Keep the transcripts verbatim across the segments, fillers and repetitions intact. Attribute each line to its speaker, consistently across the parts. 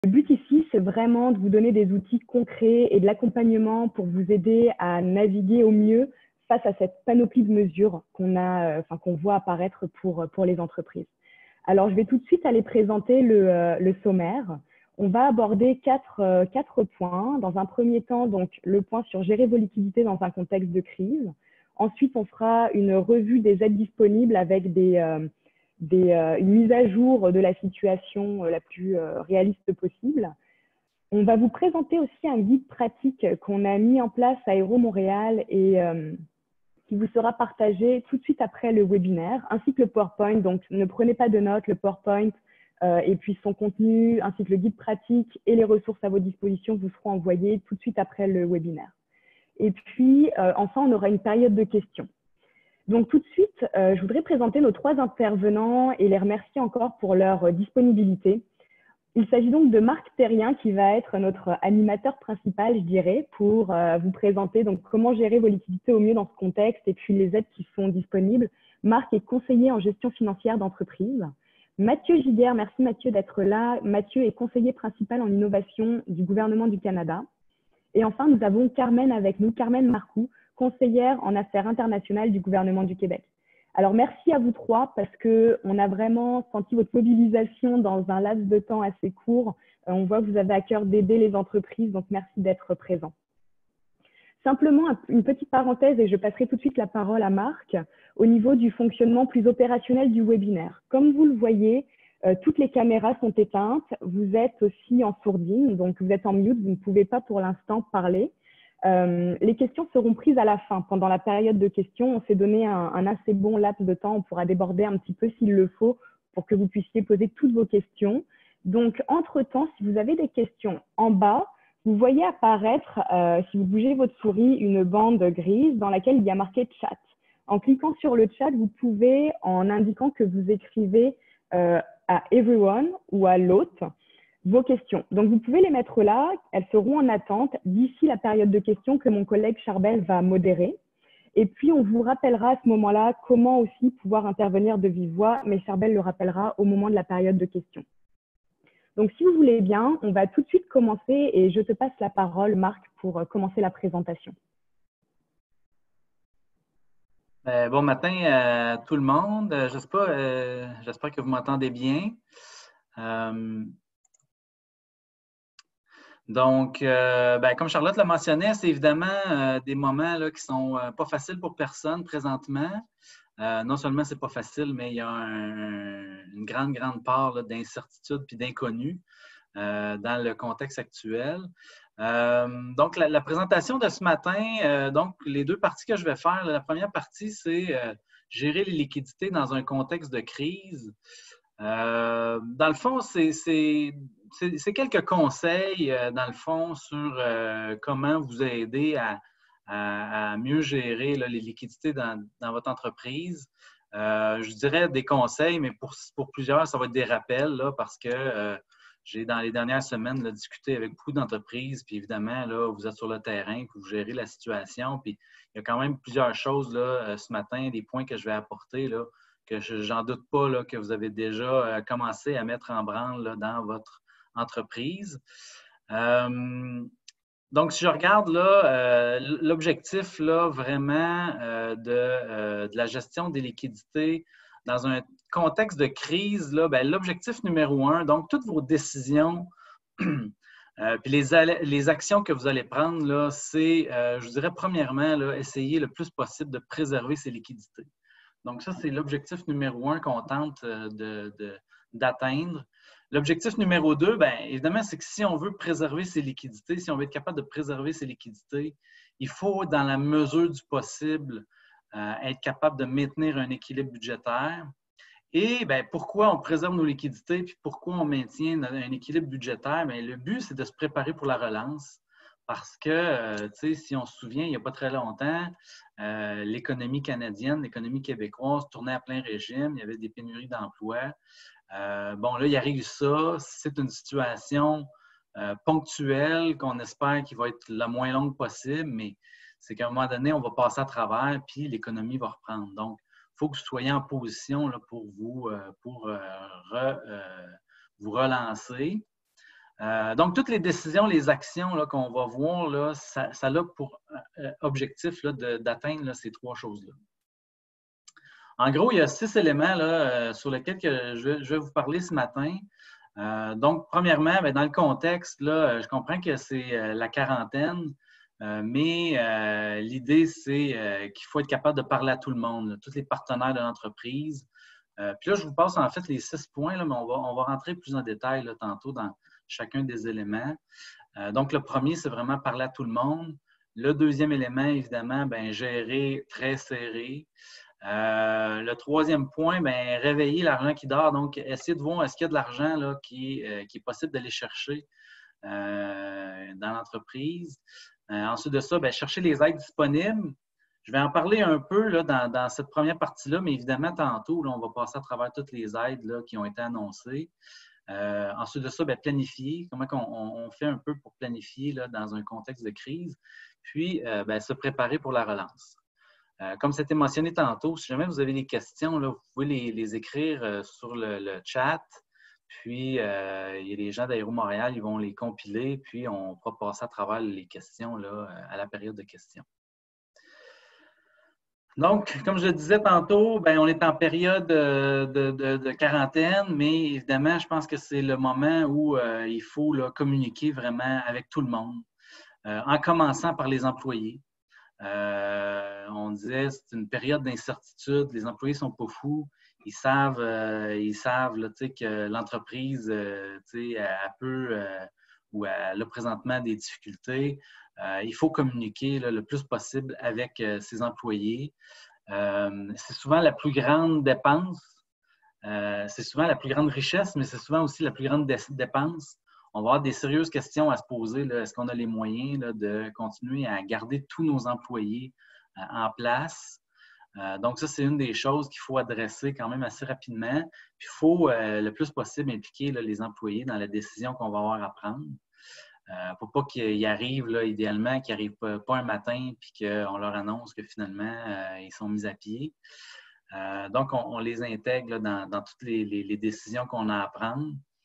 Speaker 1: Le but ici, c'est vraiment de vous donner des outils concrets et de l'accompagnement pour vous aider à naviguer au mieux face à cette panoplie de mesures qu'on a, enfin, qu'on voit apparaître pour, pour les entreprises. Alors, je vais tout de suite aller présenter le, le sommaire. On va aborder quatre, quatre points. Dans un premier temps, donc, le point sur gérer vos liquidités dans un contexte de crise. Ensuite, on fera une revue des aides disponibles avec des, euh, des, euh, une mise à jour de la situation la plus euh, réaliste possible. On va vous présenter aussi un guide pratique qu'on a mis en place à Aéro Montréal et euh, qui vous sera partagé tout de suite après le webinaire, ainsi que le PowerPoint. Donc, ne prenez pas de notes, le PowerPoint euh, et puis son contenu, ainsi que le guide pratique et les ressources à vos dispositions vous seront envoyés tout de suite après le webinaire. Et puis, euh, enfin, on aura une période de questions. Donc, tout de suite, euh, je voudrais présenter nos trois intervenants et les remercier encore pour leur euh, disponibilité. Il s'agit donc de Marc Terrien qui va être notre animateur principal, je dirais, pour euh, vous présenter donc comment gérer vos liquidités au mieux dans ce contexte et puis les aides qui sont disponibles. Marc est conseiller en gestion financière d'entreprise. Mathieu Giguère, merci Mathieu d'être là. Mathieu est conseiller principal en innovation du gouvernement du Canada. Et enfin, nous avons Carmen avec nous, Carmen Marcoux, conseillère en affaires internationales du gouvernement du Québec. Alors, merci à vous trois parce qu'on a vraiment senti votre mobilisation dans un laps de temps assez court. Euh, on voit que vous avez à cœur d'aider les entreprises, donc merci d'être présents. Simplement, une petite parenthèse et je passerai tout de suite la parole à Marc au niveau du fonctionnement plus opérationnel du webinaire. Comme vous le voyez, euh, toutes les caméras sont éteintes. Vous êtes aussi en sourdine, donc vous êtes en mute, vous ne pouvez pas pour l'instant parler. Euh, les questions seront prises à la fin. Pendant la période de questions, on s'est donné un, un assez bon laps de temps. On pourra déborder un petit peu s'il le faut pour que vous puissiez poser toutes vos questions. Donc, entre-temps, si vous avez des questions en bas, vous voyez apparaître, euh, si vous bougez votre souris, une bande grise dans laquelle il y a marqué « chat ». En cliquant sur le chat, vous pouvez, en indiquant que vous écrivez euh, à « everyone » ou à l'hôte, vos questions. Donc, vous pouvez les mettre là. Elles seront en attente d'ici la période de questions que mon collègue Charbel va modérer. Et puis, on vous rappellera à ce moment-là comment aussi pouvoir intervenir de vive voix, mais Charbel le rappellera au moment de la période de questions. Donc, si vous voulez bien, on va tout de suite commencer et je te passe la parole, Marc, pour commencer la présentation.
Speaker 2: Euh, bon matin à tout le monde. Euh, J'espère euh, j'espère que vous m'entendez bien. Euh, Donc, euh, ben, comme Charlotte l'a mentionné, c'est évidemment euh, des moments là, qui ne sont euh, pas faciles pour personne présentement. Euh, non seulement c'est pas facile, mais il y a un, une grande, grande part d'incertitude et d'inconnu euh, dans le contexte actuel. Euh, donc, la, la présentation de ce matin, euh, donc les deux parties que je vais faire, la première partie, c'est euh, gérer les liquidités dans un contexte de crise. Euh, dans le fond, c'est quelques conseils, euh, dans le fond, sur euh, comment vous aider à, à, à mieux gérer là, les liquidités dans, dans votre entreprise. Euh, je dirais des conseils, mais pour, pour plusieurs, ça va être des rappels là, parce que euh, j'ai, dans les dernières semaines, là, discuté avec beaucoup d'entreprises, puis évidemment, là, vous êtes sur le terrain, puis vous gérez la situation, puis il y a quand même plusieurs choses là, ce matin, des points que je vais apporter là, que j'en doute pas là, que vous avez déjà commencé à mettre en branle là, dans votre entreprise. Euh, donc, si je regarde là, euh, l'objectif là, vraiment euh, de, euh, de la gestion des liquidités dans un contexte de crise, ben, l'objectif numéro un, donc toutes vos décisions, euh, puis les, les actions que vous allez prendre, c'est, euh, je vous dirais premièrement, là, essayer le plus possible de préserver ces liquidités. Donc, ça, c'est l'objectif numéro un qu'on tente d'atteindre. De, L'objectif numéro deux, bien évidemment, c'est que si on veut préserver ses liquidités, si on veut être capable de préserver ses liquidités, il faut, dans la mesure du possible, euh, être capable de maintenir un équilibre budgétaire. Et bien, pourquoi on préserve nos liquidités puis pourquoi on maintient un équilibre budgétaire? Bien, le but, c'est de se préparer pour la relance. Parce que, euh, tu sais, si on se souvient, il n'y a pas très longtemps, euh, l'économie canadienne, l'économie québécoise tournait à plein régime. Il y avait des pénuries d'emplois. Euh, bon, là, il arrive ça. C'est une situation euh, ponctuelle qu'on espère qu'il va être la moins longue possible, mais c'est qu'à un moment donné, on va passer à travers, puis l'économie va reprendre. Donc, il faut que vous soyez en position là, pour, vous, euh, pour euh, re, euh, vous relancer. Euh, donc, toutes les décisions, les actions qu'on va voir, là, ça, ça a pour euh, objectif là, de, d'atteindre là, ces trois choses-là. En gros, il y a six éléments là, euh, sur lesquels que je, je vais vous parler ce matin. Euh, donc, premièrement, bien, dans le contexte, là, je comprends que c'est euh, la quarantaine, euh, mais euh, l'idée, c'est euh, qu'il faut être capable de parler à tout le monde, là, tous les partenaires de l'entreprise. Euh, puis là, je vous passe en fait les six points, là, mais on va, on va rentrer plus en détail là, tantôt dans chacun des éléments. Euh, donc, le premier, c'est vraiment parler à tout le monde. Le deuxième élément, évidemment, bien, gérer très serré. Euh, le troisième point, bien, réveiller l'argent qui dort. Donc, essayer de voir est-ce qu'il y a de l'argent là, qui, euh, qui est possible d'aller chercher euh, dans l'entreprise. Euh, ensuite de ça, bien, chercher les aides disponibles. Je vais en parler un peu là, dans, dans cette première partie-là, mais évidemment, tantôt, là, on va passer à travers toutes les aides là, qui ont été annoncées. Euh, ensuite de ça, bien, planifier. Comment on, on fait un peu pour planifier là, dans un contexte de crise. Puis, euh, bien, se préparer pour la relance. Euh, comme c'était mentionné tantôt, si jamais vous avez des questions, là, vous pouvez les, les écrire euh, sur le, le chat. Puis, euh, il y a des gens d'Aéro Montréal, ils vont les compiler, puis on pourra passer à travers les questions là, à la période de questions. Donc, comme je le disais tantôt, bien, on est en période de, de, de quarantaine, mais évidemment, je pense que c'est le moment où euh, il faut là, communiquer vraiment avec tout le monde, euh, en commençant par les employés. Euh, on disait c'est une période d'incertitude, les employés ne sont pas fous, ils savent, euh, ils savent là, que l'entreprise euh, elle peut euh, ou elle a présentement des difficultés. Euh, il faut communiquer là, le plus possible avec euh, ses employés. Euh, c'est souvent la plus grande dépense, euh, c'est souvent la plus grande richesse, mais c'est souvent aussi la plus grande dépense. On va avoir des sérieuses questions à se poser. Est-ce qu'on a les moyens là, de continuer à garder tous nos employés euh, en place? Euh, donc, ça, c'est une des choses qu'il faut adresser quand même assez rapidement. Puis, il faut euh, le plus possible impliquer là, les employés dans la décision qu'on va avoir à prendre. Euh, pour pas qu'ils arrivent, là, idéalement, qu'ils n'arrivent pas, pas un matin puis qu'on leur annonce que finalement, euh, ils sont mis à pied. Euh, donc, on, on les intègre là, dans, dans toutes les, les, les décisions qu'on a à prendre.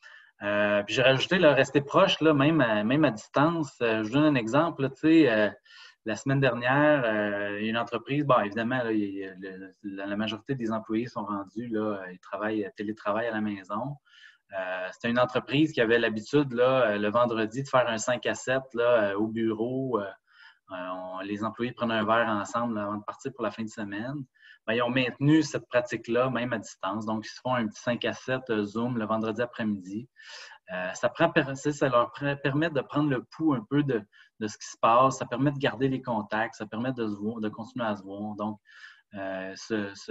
Speaker 2: Euh, puis j'ai rajouté, là, rester proche, là, même, à, même à distance. Euh, je vous donne un exemple. Là, euh, la semaine dernière, euh, il y a une entreprise, bon, évidemment, là, il, le, la, la majorité des employés sont rendus, là, ils travaillent, télétravaillent à la maison. Euh, c'était une entreprise qui avait l'habitude, là, le vendredi, de faire un cinq à sept là, au bureau. Euh, on, les employés prennent un verre ensemble là, avant de partir pour la fin de semaine. Bien, ils ont maintenu cette pratique-là, même à distance. Donc, ils se font un petit cinq à sept Zoom le vendredi après-midi. Euh, ça, prend, ça leur permet de prendre le pouls un peu de, de ce qui se passe. Ça permet de garder les contacts. Ça permet de, se voir, de continuer à se voir. Donc, euh, ce, ce,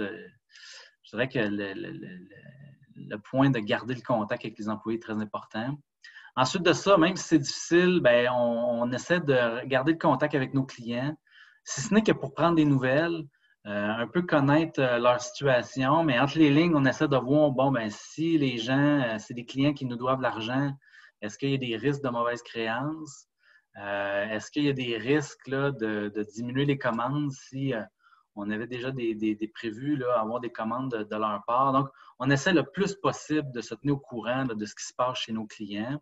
Speaker 2: je dirais que le, le, le, le point de garder le contact avec les employés est très important. Ensuite de ça, même si c'est difficile, bien, on, on essaie de garder le contact avec nos clients, si ce n'est que pour prendre des nouvelles, euh, un peu connaître euh, leur situation, mais entre les lignes, on essaie de voir, bon, ben si les gens, euh, c'est des clients qui nous doivent de l'argent, est-ce qu'il y a des risques de mauvaise créance? Euh, est-ce qu'il y a des risques là, de, de diminuer les commandes si euh, on avait déjà des, des, des prévus là, avoir des commandes de, de leur part? Donc, on essaie le plus possible de se tenir au courant là, de ce qui se passe chez nos clients.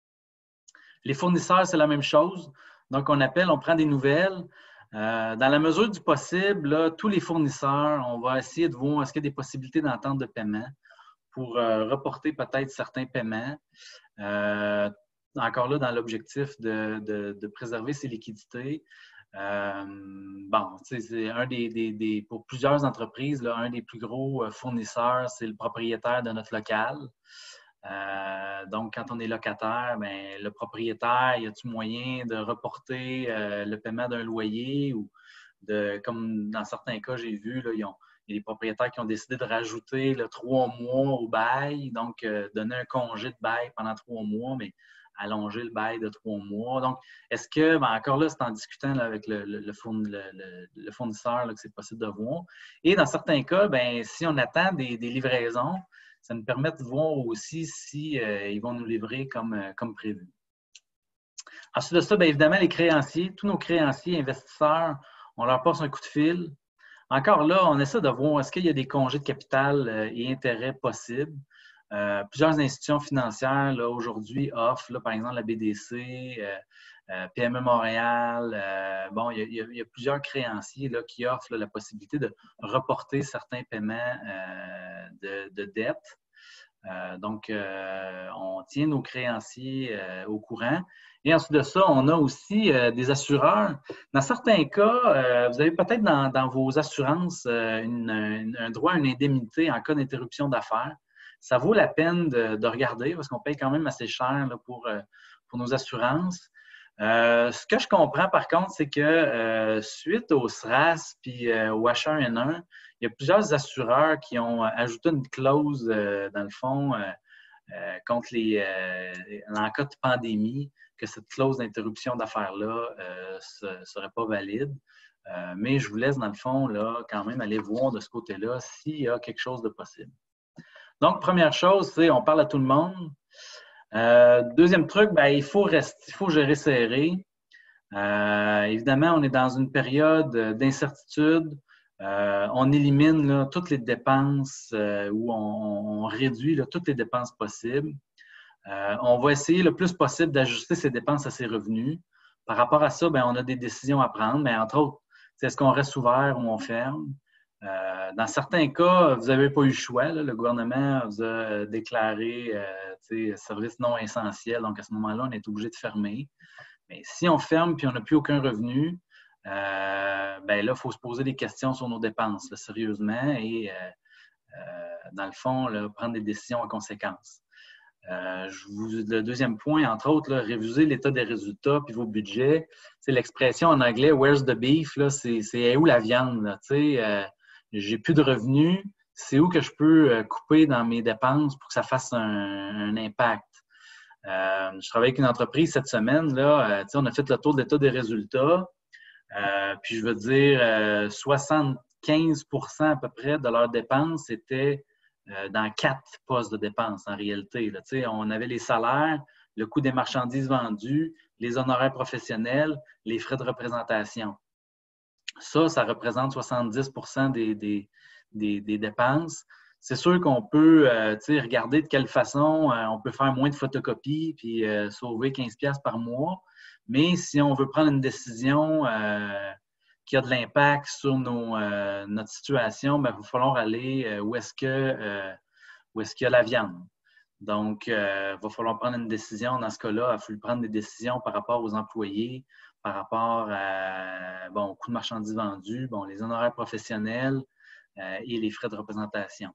Speaker 2: Les fournisseurs, c'est la même chose. Donc, on appelle, on prend des nouvelles. Euh, dans la mesure du possible, là, tous les fournisseurs, on va essayer de voir est-ce qu'il y a des possibilités d'entente de paiement pour euh, reporter peut-être certains paiements. Euh, encore là, dans l'objectif de, de, de préserver ses liquidités. Euh, bon, c'est un des, des, des, pour plusieurs entreprises, là, un des plus gros fournisseurs, c'est le propriétaire de notre local. Euh, donc, quand on est locataire, bien, le propriétaire, y a-t-il moyen de reporter euh, le paiement d'un loyer ou de, comme dans certains cas, j'ai vu, là, ils ont, il y a des propriétaires qui ont décidé de rajouter là, trois mois au bail, donc euh, donner un congé de bail pendant trois mois, mais allonger le bail de trois mois. Donc, est-ce que, bien, encore là, c'est en discutant là, avec le, le, le, le fournisseur là, que c'est possible de voir. Et dans certains cas, bien, si on attend des, des livraisons, ça nous permet de voir aussi si euh, ils vont nous livrer comme, euh, comme prévu. Ensuite de ça, bien évidemment, les créanciers, tous nos créanciers, investisseurs, on leur passe un coup de fil. Encore là, on essaie de voir est-ce qu'il y a des congés de capital euh, et intérêts possibles. Euh, plusieurs institutions financières là, aujourd'hui offrent, là, par exemple la B D C, euh, euh, P M E Montréal. Euh, bon, il y, a, il y a plusieurs créanciers là, qui offrent là, la possibilité de reporter certains paiements euh, de, de dettes. Euh, donc, euh, on tient nos créanciers euh, au courant. Et ensuite de ça, on a aussi euh, des assureurs. Dans certains cas, euh, vous avez peut-être dans, dans vos assurances euh, une, une, un droit à une indemnité en cas d'interruption d'affaires. Ça vaut la peine de, de regarder parce qu'on paye quand même assez cher là, pour, euh, pour nos assurances. Euh, ce que je comprends par contre, c'est que euh, suite au S R A S puis euh, au H un N un, il y a plusieurs assureurs qui ont ajouté une clause, euh, dans le fond, euh, euh, contre les, euh, en cas de pandémie, que cette clause d'interruption d'affaires-là ne euh, serait pas valide. Euh, mais je vous laisse, dans le fond, là, quand même aller voir de ce côté-là s'il y a quelque chose de possible. Donc, première chose, c'est on parle à tout le monde. Euh, deuxième truc, ben, il faut rester, il faut gérer serré. Euh, évidemment, on est dans une période d'incertitude. Euh, on élimine là, toutes les dépenses euh, ou on, on réduit là, toutes les dépenses possibles. Euh, on va essayer le plus possible d'ajuster ses dépenses à ses revenus. Par rapport à ça, bien, on a des décisions à prendre, mais entre autres, est-ce qu'on reste ouvert ou on ferme? Euh, dans certains cas, vous n'avez pas eu le choix. Là. Le gouvernement vous a déclaré euh, service non essentiel, donc à ce moment-là, on est obligé de fermer. Mais si on ferme et on n'a plus aucun revenu, euh, ben là, il faut se poser des questions sur nos dépenses, là, sérieusement, et euh, euh, dans le fond, là, prendre des décisions en conséquence. Euh, je vous, le deuxième point, entre autres, là, réviser l'état des résultats puis vos budgets. C'est l'expression en anglais « where's the beef », c'est où la viande. Euh, j'ai plus de revenus, c'est où que je peux euh, couper dans mes dépenses pour que ça fasse un, un impact. Euh, je travaille avec une entreprise cette semaine, là, euh, on a fait le tour de l'état des résultats. Euh, puis je veux dire, euh, soixante-quinze pour cent à peu près de leurs dépenses étaient euh, dans quatre postes de dépenses en réalité. Là. On avait les salaires, le coût des marchandises vendues, les honoraires professionnels, les frais de représentation. Ça, ça représente soixante-dix pour cent des, des, des, des dépenses. C'est sûr qu'on peut euh, regarder de quelle façon euh, on peut faire moins de photocopies puis euh, sauver quinze dollars par mois. Mais si on veut prendre une décision euh, qui a de l'impact sur nos, euh, notre situation, ben, il va falloir aller euh, où est-ce que euh, où est-ce qu'il y a la viande. Donc, euh, il va falloir prendre une décision. Dans ce cas-là, il faut prendre des décisions par rapport aux employés, par rapport à, bon, au coût de marchandises vendues, bon, les honoraires professionnels euh, et les frais de représentation.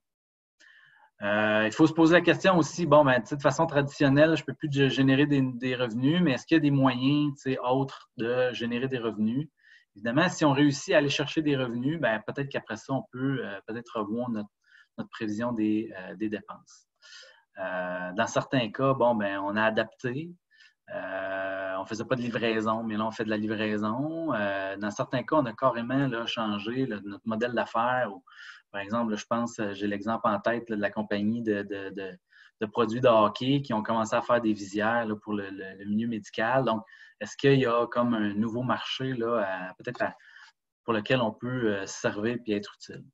Speaker 2: Euh, il faut se poser la question aussi, bon, ben, de façon traditionnelle, je ne peux plus générer des, des revenus, mais est-ce qu'il y a des moyens autres de générer des revenus? Évidemment, si on réussit à aller chercher des revenus, ben, peut-être qu'après ça, on peut euh, peut-être revoir notre, notre prévision des, euh, des dépenses. Euh, dans certains cas, bon, ben, on a adapté. Euh, on ne faisait pas de livraison, mais là, on fait de la livraison. Euh, dans certains cas, on a carrément là, changé là, notre modèle d'affaires. Par exemple, là, je pense, j'ai l'exemple en tête là, de la compagnie de, de, de, de produits de hockey qui ont commencé à faire des visières là, pour le, le, le milieu médical. Donc, est-ce qu'il y a comme un nouveau marché là, peut-être pour lequel on peut euh, servir et être utile?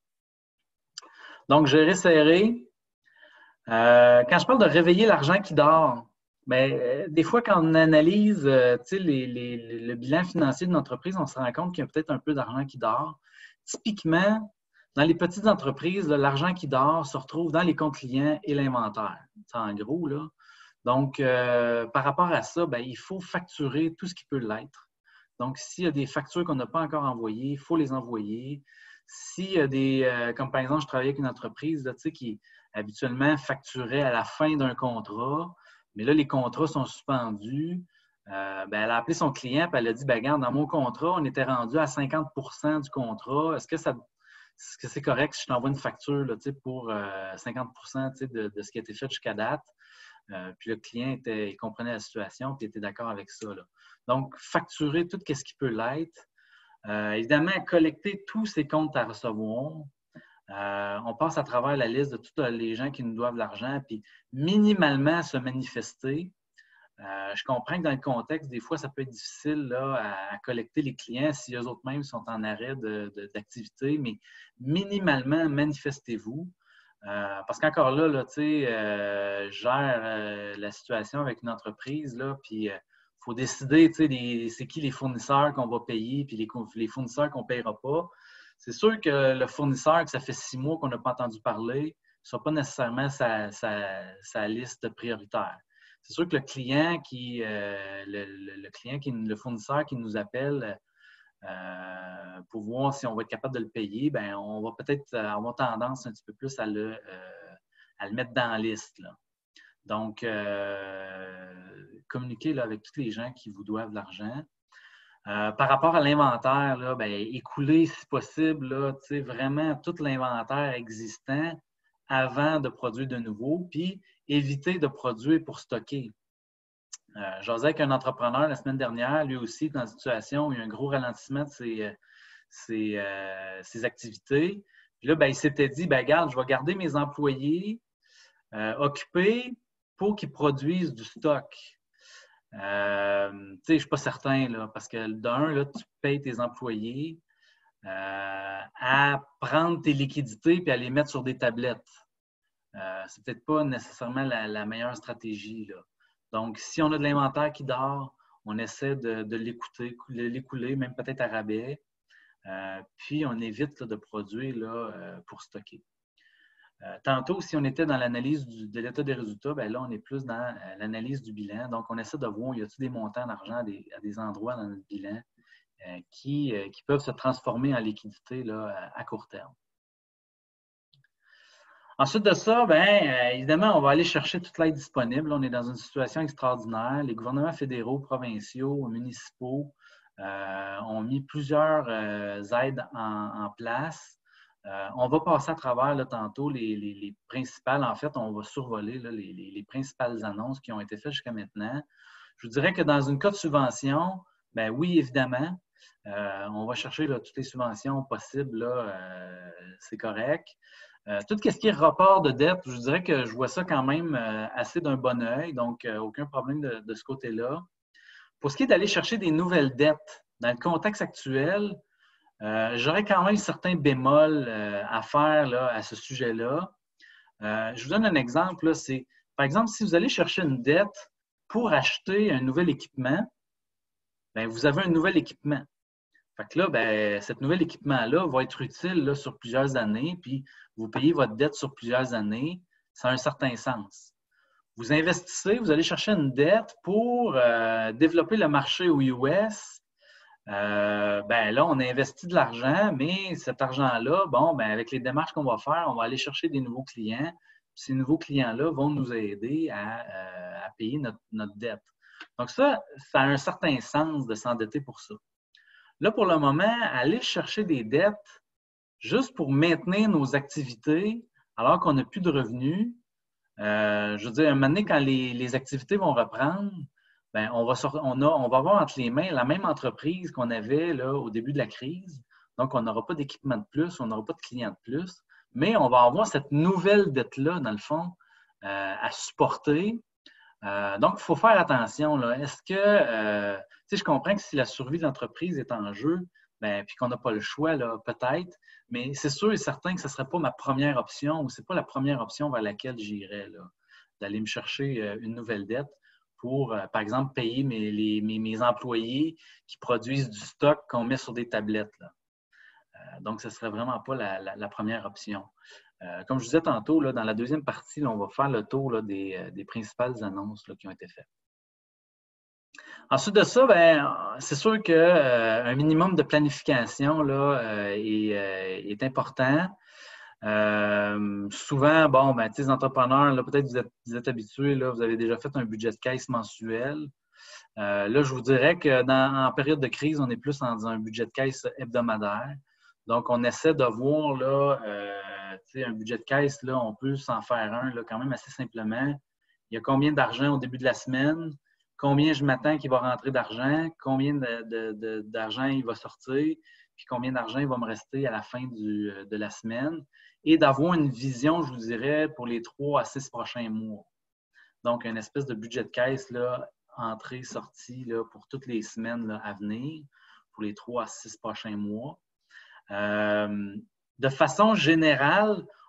Speaker 2: Donc, gérer serré. Euh, quand je parle de réveiller l'argent qui dort, bien, euh, des fois, quand on analyse euh, les, les, le bilan financier d'une entreprise, on se rend compte qu'il y a peut-être un peu d'argent qui dort. Typiquement, dans les petites entreprises, l'argent qui dort se retrouve dans les comptes clients et l'inventaire. En gros, là. Donc, euh, par rapport à ça, bien, il faut facturer tout ce qui peut l'être. Donc, s'il y a des factures qu'on n'a pas encore envoyées, il faut les envoyer. S'il y a des, euh, comme par exemple, je travaillais avec une entreprise là, qui habituellement facturait à la fin d'un contrat, mais là, les contrats sont suspendus. Euh, ben, elle a appelé son client et elle a dit, ben, regarde, dans mon contrat, on était rendu à cinquante pour cent du contrat. Est-ce que ça est-ce que c'est correct si je t'envoie une facture là, pour euh, cinquante pour cent de, de ce qui a été fait jusqu'à date? Euh, puis le client était, il comprenait la situation et était d'accord avec ça. Là. Donc, facturer tout ce qui peut l'être. Euh, évidemment, collecter tous ces comptes à recevoir. Euh, on passe à travers la liste de tous les gens qui nous doivent l'argent, puis minimalement se manifester. Euh, je comprends que dans le contexte, des fois, ça peut être difficile là, à, à collecter les clients si eux autres mêmes sont en arrêt d'activité, mais minimalement, manifestez-vous. Euh, parce qu'encore là, là tu sais, euh, je gère euh, la situation avec une entreprise, là, puis il euh, faut décider, tu sais, c'est qui les fournisseurs qu'on va payer, puis les, les fournisseurs qu'on ne payera pas. C'est sûr que le fournisseur, que ça fait six mois qu'on n'a pas entendu parler, ne sera pas nécessairement sa, sa, sa liste prioritaire. C'est sûr que le client qui, euh, le, le, le client qui, le fournisseur qui nous appelle euh, pour voir si on va être capable de le payer, bien, on va peut-être avoir tendance un petit peu plus à le, euh, à le mettre dans la liste, là. Donc, euh, communiquer là, avec tous les gens qui vous doivent de l'argent. Euh, par rapport à l'inventaire, là, bien, écouler, si possible, là, vraiment tout l'inventaire existant avant de produire de nouveau, puis éviter de produire pour stocker. Euh, J'osais avec un entrepreneur la semaine dernière, lui aussi, dans une situation où il y a un gros ralentissement de ses, ses, euh, ses activités. Puis là, ben, il s'était dit, ben, regarde, je vais garder mes employés euh, occupés pour qu'ils produisent du stock. Euh, tu sais, je ne suis pas certain, là, parce que d'un, là, tu payes tes employés euh, à prendre tes liquidités et à les mettre sur des tablettes. Euh, c'est peut-être pas nécessairement la, la meilleure stratégie, là. Donc, si on a de l'inventaire qui dort, on essaie de, de l'écouter, de l'écouler, même peut-être à rabais. Euh, puis, on évite là, de produire là, euh, pour stocker. Euh, tantôt, si on était dans l'analyse de l'état des résultats, bien là, on est plus dans euh, l'analyse du bilan. Donc, on essaie de voir, y a-t-il des montants d'argent à des, à des endroits dans notre bilan euh, qui, euh, qui peuvent se transformer en liquidité là, à, à court terme. Ensuite de ça, bien, évidemment, on va aller chercher toute l'aide disponible. On est dans une situation extraordinaire. Les gouvernements fédéraux, provinciaux, municipaux euh, ont mis plusieurs euh, aides en, en place. Euh, on va passer à travers là, tantôt les, les, les principales. En fait, on va survoler là, les, les, les principales annonces qui ont été faites jusqu'à maintenant. Je vous dirais que dans une cas de subvention, bien oui, évidemment, euh, on va chercher là, toutes les subventions possibles. Là, euh, c'est correct. Euh, tout ce qui est report de dette, je dirais que je vois ça quand même euh, assez d'un bon œil, donc euh, aucun problème de, de ce côté-là. Pour ce qui est d'aller chercher des nouvelles dettes, dans le contexte actuel, euh, j'aurais quand même certains bémols euh, à faire là, à ce sujet-là. Euh, je vous donne un exemple. C'est, par exemple, si vous allez chercher une dette pour acheter un nouvel équipement, bien, vous avez un nouvel équipement. Fait que là, ben, cet nouvel équipement-là va être utile là, sur plusieurs années, puis vous payez votre dette sur plusieurs années, ça a un certain sens. Vous investissez, vous allez chercher une dette pour euh, développer le marché aux U S. Euh, ben là, on a investi de l'argent, mais cet argent-là, bon, ben, avec les démarches qu'on va faire, on va aller chercher des nouveaux clients. Ces nouveaux clients-là vont nous aider à, euh, à payer notre, notre dette. Donc ça, ça a un certain sens de s'endetter pour ça. Là, pour le moment, aller chercher des dettes juste pour maintenir nos activités alors qu'on n'a plus de revenus, euh, je veux dire, à un moment donné, quand les, les activités vont reprendre, bien, on, va sortir, on, a, on va avoir entre les mains la même entreprise qu'on avait là, au début de la crise. Donc, on n'aura pas d'équipement de plus, on n'aura pas de clients de plus, mais on va avoir cette nouvelle dette-là, dans le fond, euh, à supporter. Euh, donc, il faut faire attention, là. Est-ce que, euh, tu sais, je comprends que si la survie de l'entreprise est en jeu, bien, puis qu'on n'a pas le choix, là, peut-être, mais c'est sûr et certain que ce ne serait pas ma première option ou ce n'est pas la première option vers laquelle j'irais, là, d'aller me chercher euh, une nouvelle dette pour, euh, par exemple, payer mes, les, mes, mes employés qui produisent du stock qu'on met sur des tablettes, là. Euh, donc, ce ne serait vraiment pas la, la, la première option. Euh, comme je vous disais tantôt, là, dans la deuxième partie, là, on va faire le tour là, des, euh, des principales annonces là, qui ont été faites. Ensuite de ça, ben, c'est sûr qu'un euh, minimum de planification là, euh, est, euh, est important. Euh, souvent, bon, ben, les entrepreneurs, là, peut-être vous êtes, vous êtes habitués, là, vous avez déjà fait un budget de caisse mensuel. Euh, là, je vous dirais que dans, en période de crise, on est plus dans un budget de caisse hebdomadaire. Donc, on essaie de voir là, euh, un budget de caisse, là, on peut s'en faire un là, quand même assez simplement. Il y a combien d'argent au début de la semaine? Combien je m'attends qu'il va rentrer d'argent? Combien de, de, de, d'argent il va sortir? Puis combien d'argent il va me rester à la fin du, de la semaine? Et d'avoir une vision, je vous dirais, pour les trois à six prochains mois. Donc, une espèce de budget de caisse, là, entrée, sortie, là, pour toutes les semaines là, à venir, pour les trois à six prochains mois. Euh, de façon générale,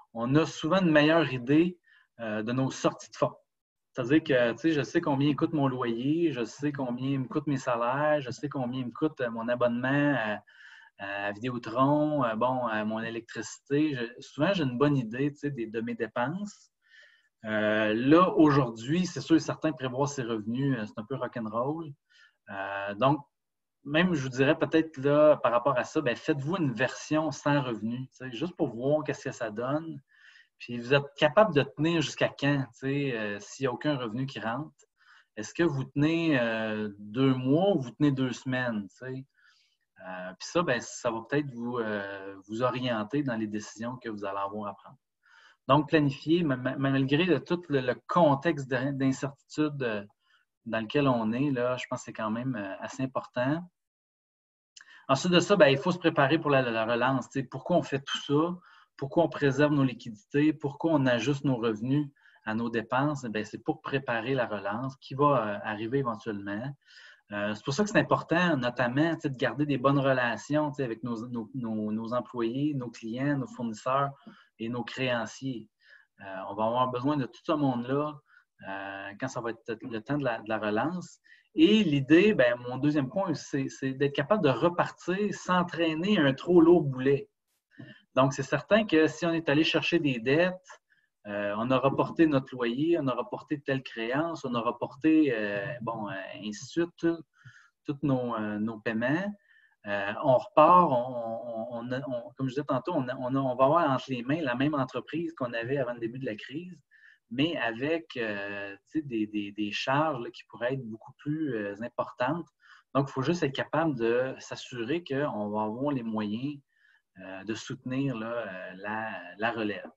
Speaker 2: on a souvent une meilleure idée euh, de nos sorties de fonds. C'est-à-dire que, tu sais, je sais combien coûte mon loyer, je sais combien me coûtent mes salaires, je sais combien me coûte mon abonnement à, à Vidéotron, à, bon, à mon électricité. Je, souvent, j'ai une bonne idée, tu sais, de, de mes dépenses. Euh, là, aujourd'hui, c'est sûr et certain, prévoir ses revenus, c'est un peu rock'n'roll. Euh, donc, même, je vous dirais peut-être là, par rapport à ça, bien, faites-vous une version sans revenu, tu sais, juste pour voir qu'est-ce que ça donne. Puis vous êtes capable de tenir jusqu'à quand, tu sais, euh, s'il n'y a aucun revenu qui rentre? Est-ce que vous tenez euh, deux mois ou vous tenez deux semaines, tu sais? Euh, puis ça, bien, ça va peut-être vous, euh, vous orienter dans les décisions que vous allez avoir à prendre. Donc, planifier, malgré tout le, le contexte d'incertitude euh, dans lequel on est, là, je pense que c'est quand même euh, assez important. Ensuite de ça, bien, il faut se préparer pour la, la relance. Tu sais, pourquoi on fait tout ça? Pourquoi on préserve nos liquidités? Pourquoi on ajuste nos revenus à nos dépenses? C'est pour préparer la relance qui va euh, arriver éventuellement. Euh, c'est pour ça que c'est important, notamment, de garder des bonnes relations avec nos, nos, nos, nos employés, nos clients, nos fournisseurs et nos créanciers. Euh, on va avoir besoin de tout ce monde-là euh, quand ça va être le temps de la, de la relance. Et l'idée, ben, mon deuxième point, c'est d'être capable de repartir sans traîner un trop lourd boulet. Donc, c'est certain que si on est allé chercher des dettes, euh, on a reporté notre loyer, on a reporté telle créance, on a reporté, euh, bon, euh, ainsi de suite, tous nos, euh, nos paiements. Euh, on repart, on, on, on, comme je disais tantôt, on, on, on va avoir entre les mains la même entreprise qu'on avait avant le début de la crise, mais avec euh, des, des, des charges là, qui pourraient être beaucoup plus euh, importantes. Donc, il faut juste être capable de s'assurer qu'on va avoir les moyens euh, de soutenir là, euh, la, la relève.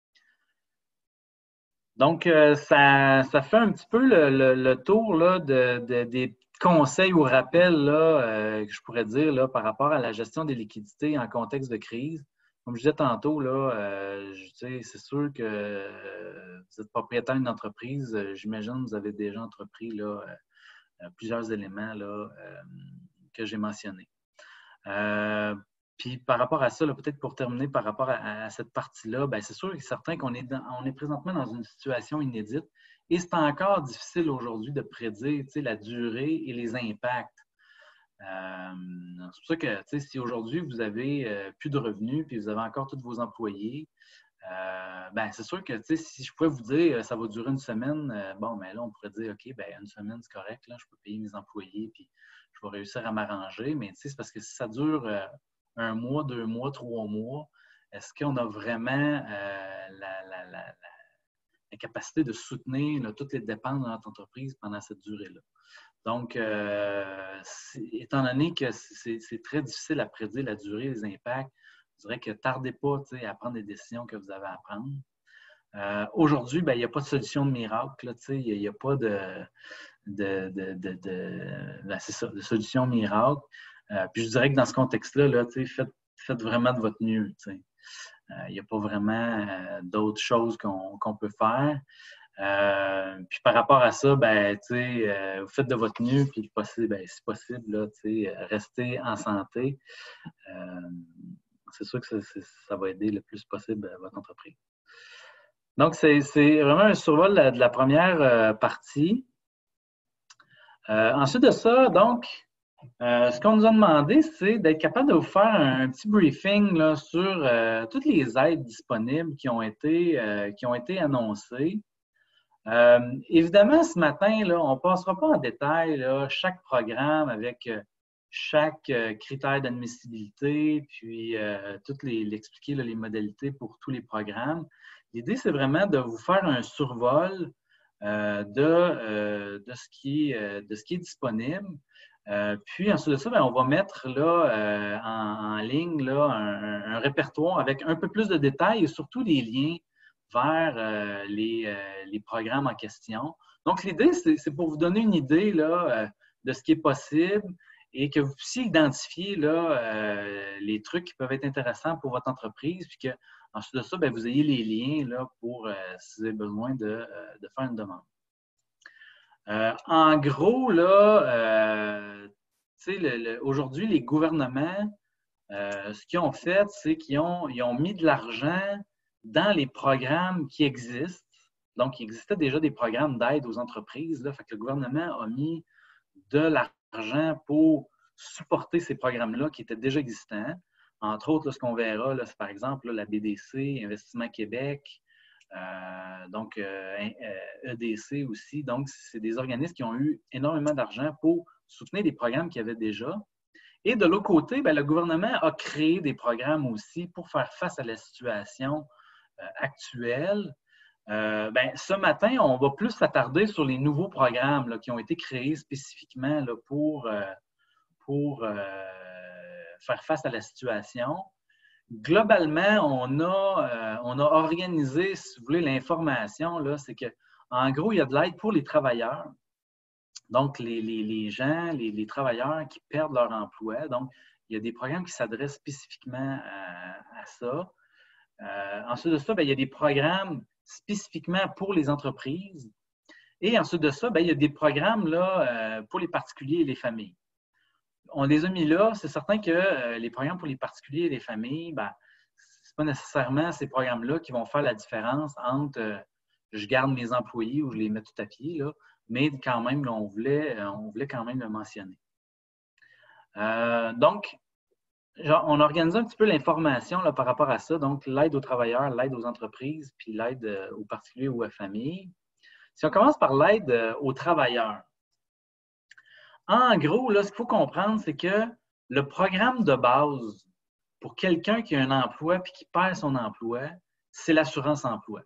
Speaker 2: Donc, euh, ça, ça fait un petit peu le, le, le tour là, de, de, des conseils ou rappels là, euh, que je pourrais dire là, par rapport à la gestion des liquidités en contexte de crise. Comme je disais tantôt, là, euh, c'est sûr que euh, vous êtes propriétaire d'une entreprise. Euh, J'imagine que vous avez déjà entrepris là, euh, plusieurs éléments là, euh, que j'ai mentionnés. Euh, Puis par rapport à ça, peut-être pour terminer par rapport à, à cette partie-là, c'est sûr et certain qu'on est, on est présentement dans une situation inédite et c'est encore difficile aujourd'hui de prédire la durée et les impacts. Euh, c'est pour ça que si aujourd'hui vous avez euh, plus de revenus puis vous avez encore tous vos employés, euh, ben, c'est sûr que si je pouvais vous dire ça va durer une semaine, euh, bon, ben là, on pourrait dire OK, ben, une semaine, c'est correct, là, je peux payer mes employés puis je vais réussir à m'arranger. Mais c'est parce que si ça dure euh, un mois, deux mois, trois mois, est-ce qu'on a vraiment euh, la, la, la, la capacité de soutenir là, toutes les dépenses de notre entreprise pendant cette durée-là? Donc, euh, étant donné que c'est très difficile à prédire la durée, les impacts, je dirais que tardez pas à prendre des décisions que vous avez à prendre. Euh, Aujourd'hui, ben, il n'y a pas de solution de miracle. Il n'y a, a pas de, de, de, de, de, ben, ça, de solution miracle. Euh, puis je dirais que dans ce contexte-là, là, faites, faites vraiment de votre mieux. Il n'y euh, a pas vraiment euh, d'autres choses qu'on qu'on peut faire. Euh, puis par rapport à ça, ben, euh, vous faites de votre mieux, puis possible, ben, si possible, là, restez en santé. Euh, c'est sûr que ça, ça va aider le plus possible à votre entreprise. Donc, c'est vraiment un survol de la, de la première euh, partie. Euh, ensuite de ça, donc, euh, ce qu'on nous a demandé, c'est d'être capable de vous faire un, un petit briefing là, sur euh, toutes les aides disponibles qui ont été, euh, qui ont été annoncées. Euh, évidemment, ce matin, là, on ne passera pas en détail là, chaque programme avec euh, chaque euh, critère d'admissibilité, puis euh, toutes les, l'expliquer les modalités pour tous les programmes. L'idée, c'est vraiment de vous faire un survol euh, de, euh, de, ce qui est, euh, de ce qui est disponible. Euh, puis ensuite de ça, bien, on va mettre là, euh, en, en ligne là, un, un répertoire avec un peu plus de détails et surtout des liens vers euh, les, euh, les programmes en question. Donc, l'idée, c'est pour vous donner une idée là, euh, de ce qui est possible et que vous puissiez identifier là, euh, les trucs qui peuvent être intéressants pour votre entreprise, puis qu'ensuite de ça, bien, vous ayez les liens là, pour euh, si vous avez besoin de, euh, de faire une demande. Euh, en gros, là, euh, le, le, aujourd'hui, les gouvernements, euh, ce qu'ils ont fait, c'est qu'ils ont, ils ont mis de l'argent dans les programmes qui existent. Donc, il existait déjà des programmes d'aide aux entreprises. Là, fait que le gouvernement a mis de l'argent pour supporter ces programmes-là qui étaient déjà existants. Entre autres, là, ce qu'on verra, c'est par exemple là, la B D C, Investissement Québec, euh, donc euh, E D C aussi. Donc, c'est des organismes qui ont eu énormément d'argent pour soutenir des programmes qu'il y avait déjà. Et de l'autre côté, bien, le gouvernement a créé des programmes aussi pour faire face à la situation euh, actuelle. Euh, ben, ce matin, on va plus s'attarder sur les nouveaux programmes là, qui ont été créés spécifiquement là, pour, euh, pour euh, faire face à la situation. Globalement, on a, euh, on a organisé, si vous voulez, l'information, là, c'est qu'en gros, il y a de l'aide pour les travailleurs. Donc, les, les, les gens, les, les travailleurs qui perdent leur emploi. Donc, il y a des programmes qui s'adressent spécifiquement à, à ça. Euh, ensuite de ça, bien, il y a des programmes spécifiquement pour les entreprises. Et ensuite de ça, bien, il y a des programmes là, euh, pour les particuliers et les familles. On les a mis là. C'est certain que euh, les programmes pour les particuliers et les familles, ben, ce n'est pas nécessairement ces programmes-là qui vont faire la différence entre euh, je garde mes employés ou je les mets tout à pied, là, mais quand même, là, on, voulait, on voulait quand même le mentionner. Euh, donc, genre, on a organisé un petit peu l'information par rapport à ça, donc l'aide aux travailleurs, l'aide aux entreprises, puis l'aide euh, aux particuliers ou aux familles. Si on commence par l'aide euh, aux travailleurs, en gros, là, ce qu'il faut comprendre, c'est que le programme de base pour quelqu'un qui a un emploi puis qui perd son emploi, c'est l'assurance-emploi.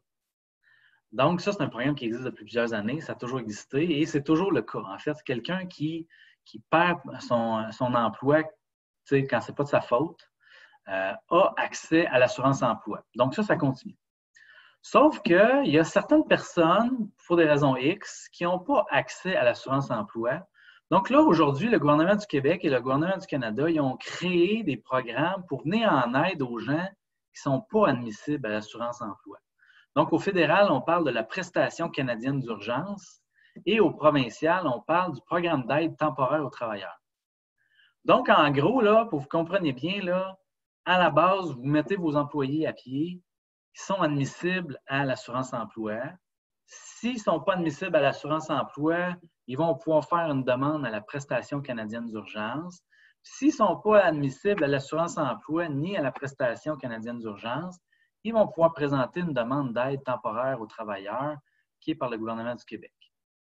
Speaker 2: Donc, ça, c'est un programme qui existe depuis plusieurs années, ça a toujours existé et c'est toujours le cas. En fait, quelqu'un qui, qui perd son, son emploi, quand ce n'est pas de sa faute, euh, a accès à l'assurance-emploi. Donc, ça, ça continue. Sauf qu'il y a certaines personnes, pour des raisons X, qui n'ont pas accès à l'assurance-emploi. Donc là, aujourd'hui, le gouvernement du Québec et le gouvernement du Canada, ils ont créé des programmes pour venir en aide aux gens qui ne sont pas admissibles à l'assurance-emploi. Donc, au fédéral, on parle de la prestation canadienne d'urgence et au provincial, on parle du programme d'aide temporaire aux travailleurs. Donc, en gros, là, pour que vous compreniez bien, là, à la base, vous mettez vos employés à pied qui sont admissibles à l'assurance-emploi. S'ils ne sont pas admissibles à l'assurance-emploi, ils vont pouvoir faire une demande à la prestation canadienne d'urgence. S'ils ne sont pas admissibles à l'assurance-emploi ni à la prestation canadienne d'urgence, ils vont pouvoir présenter une demande d'aide temporaire aux travailleurs qui est par le gouvernement du Québec.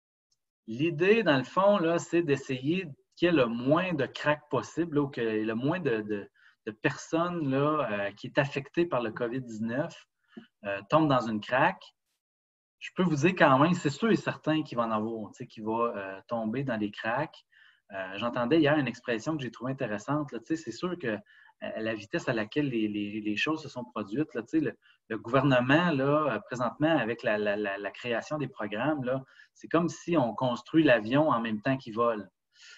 Speaker 2: L'idée, dans le fond, là, c'est d'essayer qu'il y ait le moins de craques possible, là, ou que le moins de, de, de personnes là, euh, qui est affectées par le COVID dix-neuf euh, tombent dans une craque. Je peux vous dire quand même, c'est sûr et certain qu'il va en avoir, qui va euh, tomber dans les cracks. Euh, J'entendais hier une expression que j'ai trouvée intéressante. Là, c'est sûr que à la vitesse à laquelle les, les, les choses se sont produites, là, le, le gouvernement, là, présentement, avec la, la, la, la création des programmes, c'est comme si on construit l'avion en même temps qu'il vole.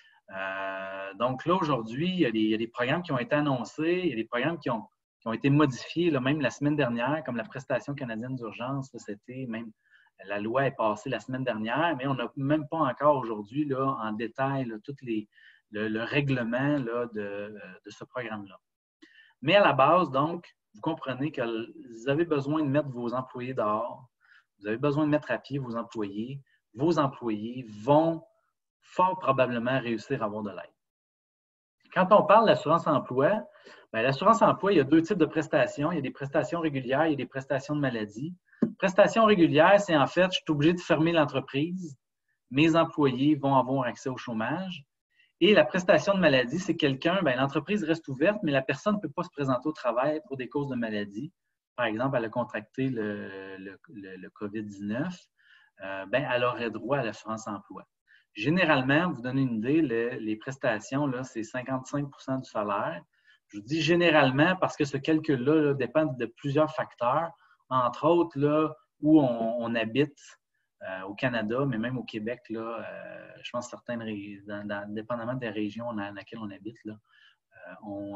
Speaker 2: Euh, donc là, aujourd'hui, il, il y a des programmes qui ont été annoncés, il y a des programmes qui ont, qui ont été modifiés, là, même la semaine dernière, comme la prestation canadienne d'urgence, c'était même, la loi est passée la semaine dernière, mais on n'a même pas encore aujourd'hui, là, en détail, là, tout les, le, le règlement là, de, de ce programme-là. Mais à la base, donc, vous comprenez que vous avez besoin de mettre vos employés dehors, vous avez besoin de mettre à pied vos employés. Vos employés vont fort probablement réussir à avoir de l'aide. Quand on parle d'assurance-emploi, l'assurance-emploi, il y a deux types de prestations. Il y a des prestations régulières, il y a des prestations de maladie. Prestations régulières, c'est en fait, je suis obligé de fermer l'entreprise. Mes employés vont avoir accès au chômage. Et la prestation de maladie, c'est quelqu'un, ben, l'entreprise reste ouverte, mais la personne ne peut pas se présenter au travail pour des causes de maladie. Par exemple, elle a contracté le, le, le, le COVID dix-neuf, euh, ben, elle aurait droit à l'assurance-emploi. Généralement, pour vous donner une idée, le, les prestations, c'est cinquante-cinq pour cent du salaire. Je vous dis généralement parce que ce calcul-là là, dépend de plusieurs facteurs, entre autres là, où on, on habite. Euh, au Canada, mais même au Québec, là, euh, je pense certaines dans, dans, dépendamment des régions dans lesquelles on habite, là, euh,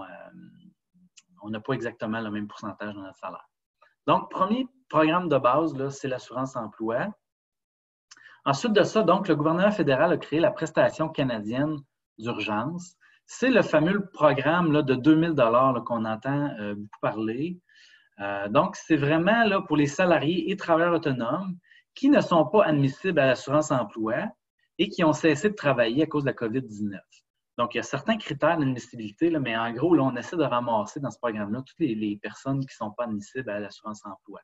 Speaker 2: on n'a pas exactement le même pourcentage de notre salaire. Donc, premier programme de base, c'est l'assurance-emploi. Ensuite de ça, donc, le gouvernement fédéral a créé la prestation canadienne d'urgence. C'est le fameux programme là, de deux mille dollars qu'on entend euh, beaucoup parler. Euh, donc, c'est vraiment là, pour les salariés et travailleurs autonomes qui ne sont pas admissibles à l'assurance emploi et qui ont cessé de travailler à cause de la COVID dix-neuf. Donc, il y a certains critères d'admissibilité, là, mais en gros, là, on essaie de ramasser dans ce programme-là toutes les, les personnes qui ne sont pas admissibles à l'assurance emploi.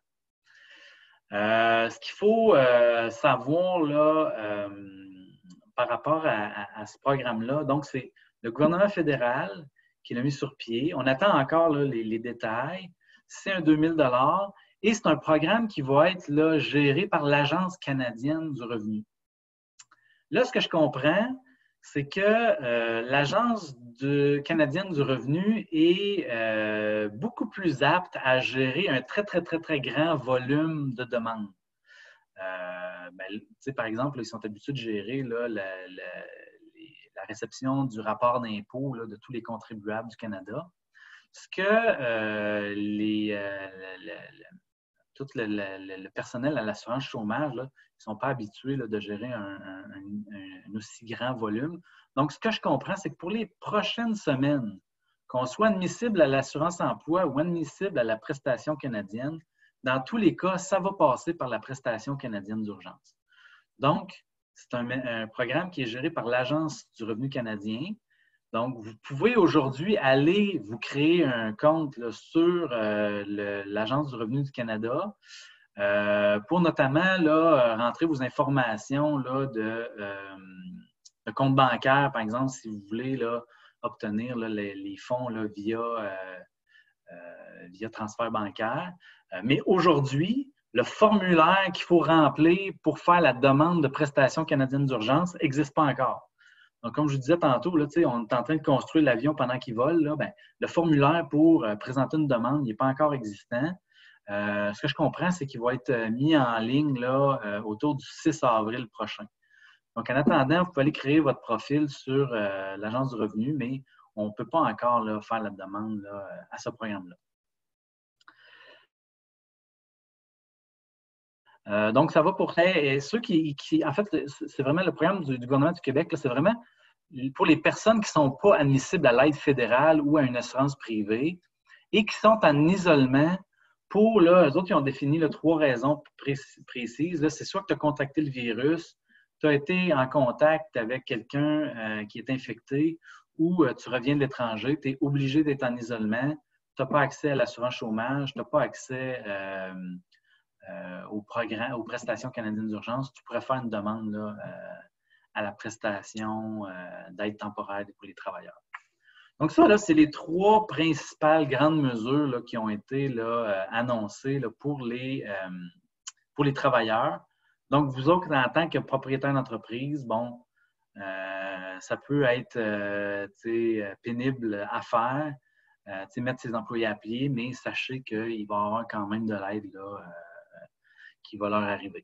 Speaker 2: Euh, ce qu'il faut euh, savoir là, euh, par rapport à, à, à ce programme-là, donc c'est le gouvernement fédéral qui l'a mis sur pied. On attend encore là, les, les détails. C'est un deux mille dollars et c'est un programme qui va être là, géré par l'Agence canadienne du revenu. Là, ce que je comprends, c'est que euh, l'Agence canadienne du revenu est euh, beaucoup plus apte à gérer un très, très, très, très grand volume de demandes. Euh, ben, par exemple, ils sont habitués de gérer là, la, la, la réception du rapport d'impôt de tous les contribuables du Canada. Ce que euh, les, euh, le, le, tout le, le, le personnel à l'assurance chômage, là, ils ne sont pas habitués là, de gérer un, un, un, un aussi grand volume. Donc, ce que je comprends, c'est que pour les prochaines semaines, qu'on soit admissible à l'assurance emploi ou admissible à la prestation canadienne, dans tous les cas, ça va passer par la prestation canadienne d'urgence. Donc, c'est un, un programme qui est géré par l'Agence du revenu canadien. Donc, vous pouvez aujourd'hui aller vous créer un compte là, sur euh, l'Agence du revenu du Canada euh, pour notamment là, rentrer vos informations là, de, euh, de compte bancaire, par exemple, si vous voulez là, obtenir là, les, les fonds là, via, euh, euh, via transfert bancaire. Euh, mais aujourd'hui, le formulaire qu'il faut remplir pour faire la demande de prestation canadienne d'urgence n'existe pas encore. Donc, comme je vous disais tantôt, là, on est en train de construire l'avion pendant qu'il vole. Là, ben, le formulaire pour euh, présenter une demande n'est pas encore existant. Euh, ce que je comprends, c'est qu'il va être mis en ligne là, euh, autour du six avril prochain. Donc, en attendant, vous pouvez aller créer votre profil sur euh, l'Agence du revenu, mais on ne peut pas encore là, faire la demande là, à ce programme-là. Euh, donc, ça va pour et ceux qui, qui en fait, c'est vraiment le programme du, du gouvernement du Québec, c'est vraiment pour les personnes qui ne sont pas admissibles à l'aide fédérale ou à une assurance privée et qui sont en isolement pour, là, eux autres, ils ont défini là, trois raisons précises. C'est soit que tu as contracté le virus, tu as été en contact avec quelqu'un euh, qui est infecté ou euh, tu reviens de l'étranger, tu es obligé d'être en isolement, tu n'as pas accès à l'assurance chômage, tu n'as pas accès euh, euh, au programme, aux prestations canadiennes d'urgence, tu pourrais faire une demande là, euh, à la prestation euh, d'aide temporaire pour les travailleurs. Donc ça, là, c'est les trois principales grandes mesures là, qui ont été là, euh, annoncées là, pour, les, euh, pour les travailleurs. Donc, vous autres, en tant que propriétaire d'entreprise, bon, euh, ça peut être euh, pénible à faire, euh, mettre ses employés à pied, mais sachez qu'il va y avoir quand même de l'aide là, euh, qui va leur arriver.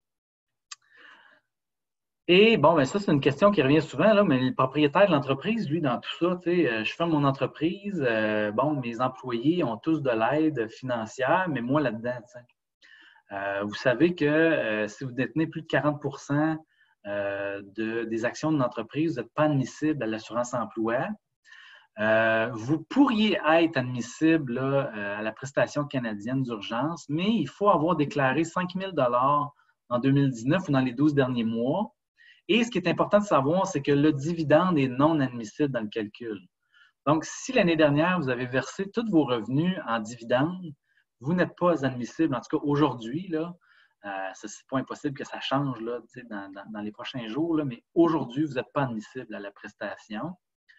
Speaker 2: Et bon, ben ça, c'est une question qui revient souvent, là, mais le propriétaire de l'entreprise, lui, dans tout ça, tu sais, je ferme mon entreprise, euh, bon, mes employés ont tous de l'aide financière, mais moi là-dedans, tu sais. Euh, vous savez que euh, si vous détenez plus de quarante pour cent euh, de, des actions de l'entreprise, vous n'êtes pas admissible à l'assurance emploi. Euh, vous pourriez être admissible là, euh, à la prestation canadienne d'urgence, mais il faut avoir déclaré cinq mille dollars en deux mille dix-neuf ou dans les douze derniers mois. Et ce qui est important de savoir, c'est que le dividende est non admissible dans le calcul. Donc, si l'année dernière, vous avez versé tous vos revenus en dividende, vous n'êtes pas admissible. En tout cas, aujourd'hui, là, euh, ce n'est pas impossible que ça change là, dans, dans, dans les prochains jours, là, mais aujourd'hui, vous n'êtes pas admissible à la prestation.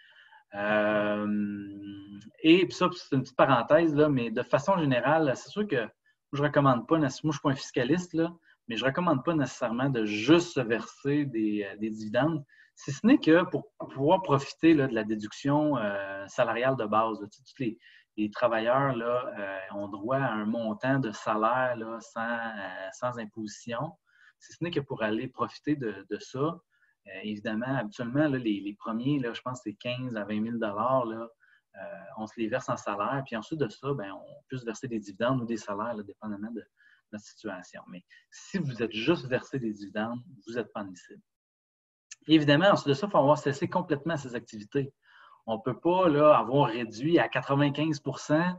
Speaker 2: Euh, et puis ça, c'est une petite parenthèse, là, mais de façon générale, c'est sûr que je ne recommande pas, moi je ne suis pas un fiscaliste, là, mais je ne recommande pas nécessairement de juste se verser des, des dividendes, si ce n'est que pour pouvoir profiter là, de la déduction euh, salariale de base. Là. Tous les, les travailleurs là, euh, ont droit à un montant de salaire là, sans, euh, sans imposition, si ce n'est que pour aller profiter de, de ça. Euh, évidemment, habituellement, là, les, les premiers, là, je pense que c'est quinze à vingt mille dollars, là, euh, on se les verse en salaire. Puis ensuite de ça, bien, on peut se verser des dividendes ou des salaires, là, dépendamment de notre situation. Mais si vous êtes juste versé des dividendes, vous n'êtes pas admissible. Évidemment, ensuite de ça, il faut avoir cessé complètement ces activités. On ne peut pas là, avoir réduit à quatre-vingt-quinze pour cent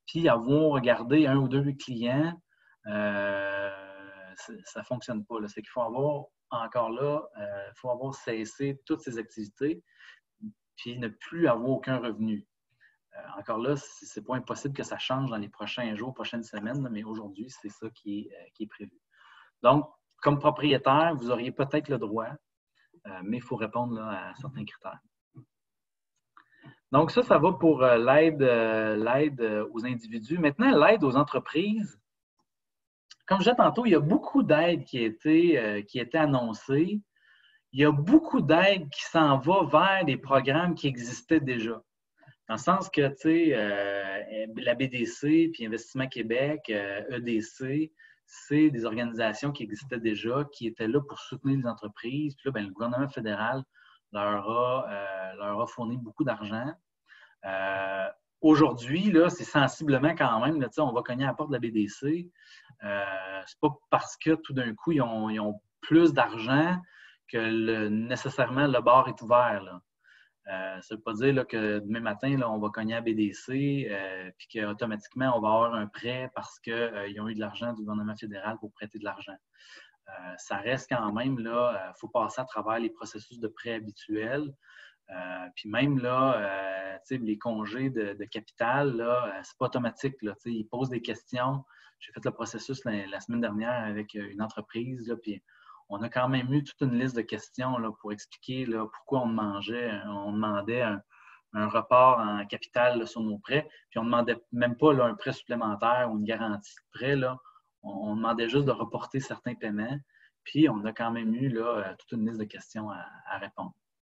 Speaker 2: puis avoir regardé un ou deux clients, euh, ça ne fonctionne pas. C'est qu'il faut avoir, encore là, il euh, faut avoir cessé toutes ces activités, puis ne plus avoir aucun revenu. Euh, encore là, ce n'est pas impossible que ça change dans les prochains jours, prochaines semaines, mais aujourd'hui, c'est ça qui est, euh, qui est prévu. Donc, comme propriétaire, vous auriez peut-être le droit, euh, mais il faut répondre là, à certains critères. Donc, ça, ça va pour euh, l'aide euh, l'aide aux individus. Maintenant, l'aide aux entreprises. Comme je disais tantôt, il y a beaucoup d'aides qui étaient, euh, qui étaient annoncées. Il y a beaucoup d'aides qui s'en vont vers des programmes qui existaient déjà. Dans le sens que, tu sais, euh, la B D C puis Investissement Québec, euh, E D C, c'est des organisations qui existaient déjà, qui étaient là pour soutenir les entreprises. Puis là, bien, le gouvernement fédéral leur a, euh, leur a fourni beaucoup d'argent. Euh, Aujourd'hui, c'est sensiblement quand même, là, on va cogner à la porte de la B D C. Euh, c'est pas parce que tout d'un coup, ils ont, ils ont plus d'argent que le, nécessairement le bar est ouvert. Là. Euh, ça ne veut pas dire là, que demain matin, là, on va cogner à B D C euh, puis qu'automatiquement, on va avoir un prêt parce qu'ils euh, ont eu de l'argent du gouvernement fédéral pour prêter de l'argent. Euh, ça reste quand même, il faut passer à travers les processus de prêt habituels. Euh, puis même là, euh, les congés de, de capital, là, euh, c'est pas automatique. Là, ils posent des questions. J'ai fait le processus la, la semaine dernière avec une entreprise, là, puis on a quand même eu toute une liste de questions là, pour expliquer là, pourquoi on demandeait, on demandait un, un report en capital là, sur nos prêts. Puis on ne demandait même pas là, un prêt supplémentaire ou une garantie de prêt. Là. On, on demandait juste de reporter certains paiements. Puis on a quand même eu là, toute une liste de questions à, à répondre.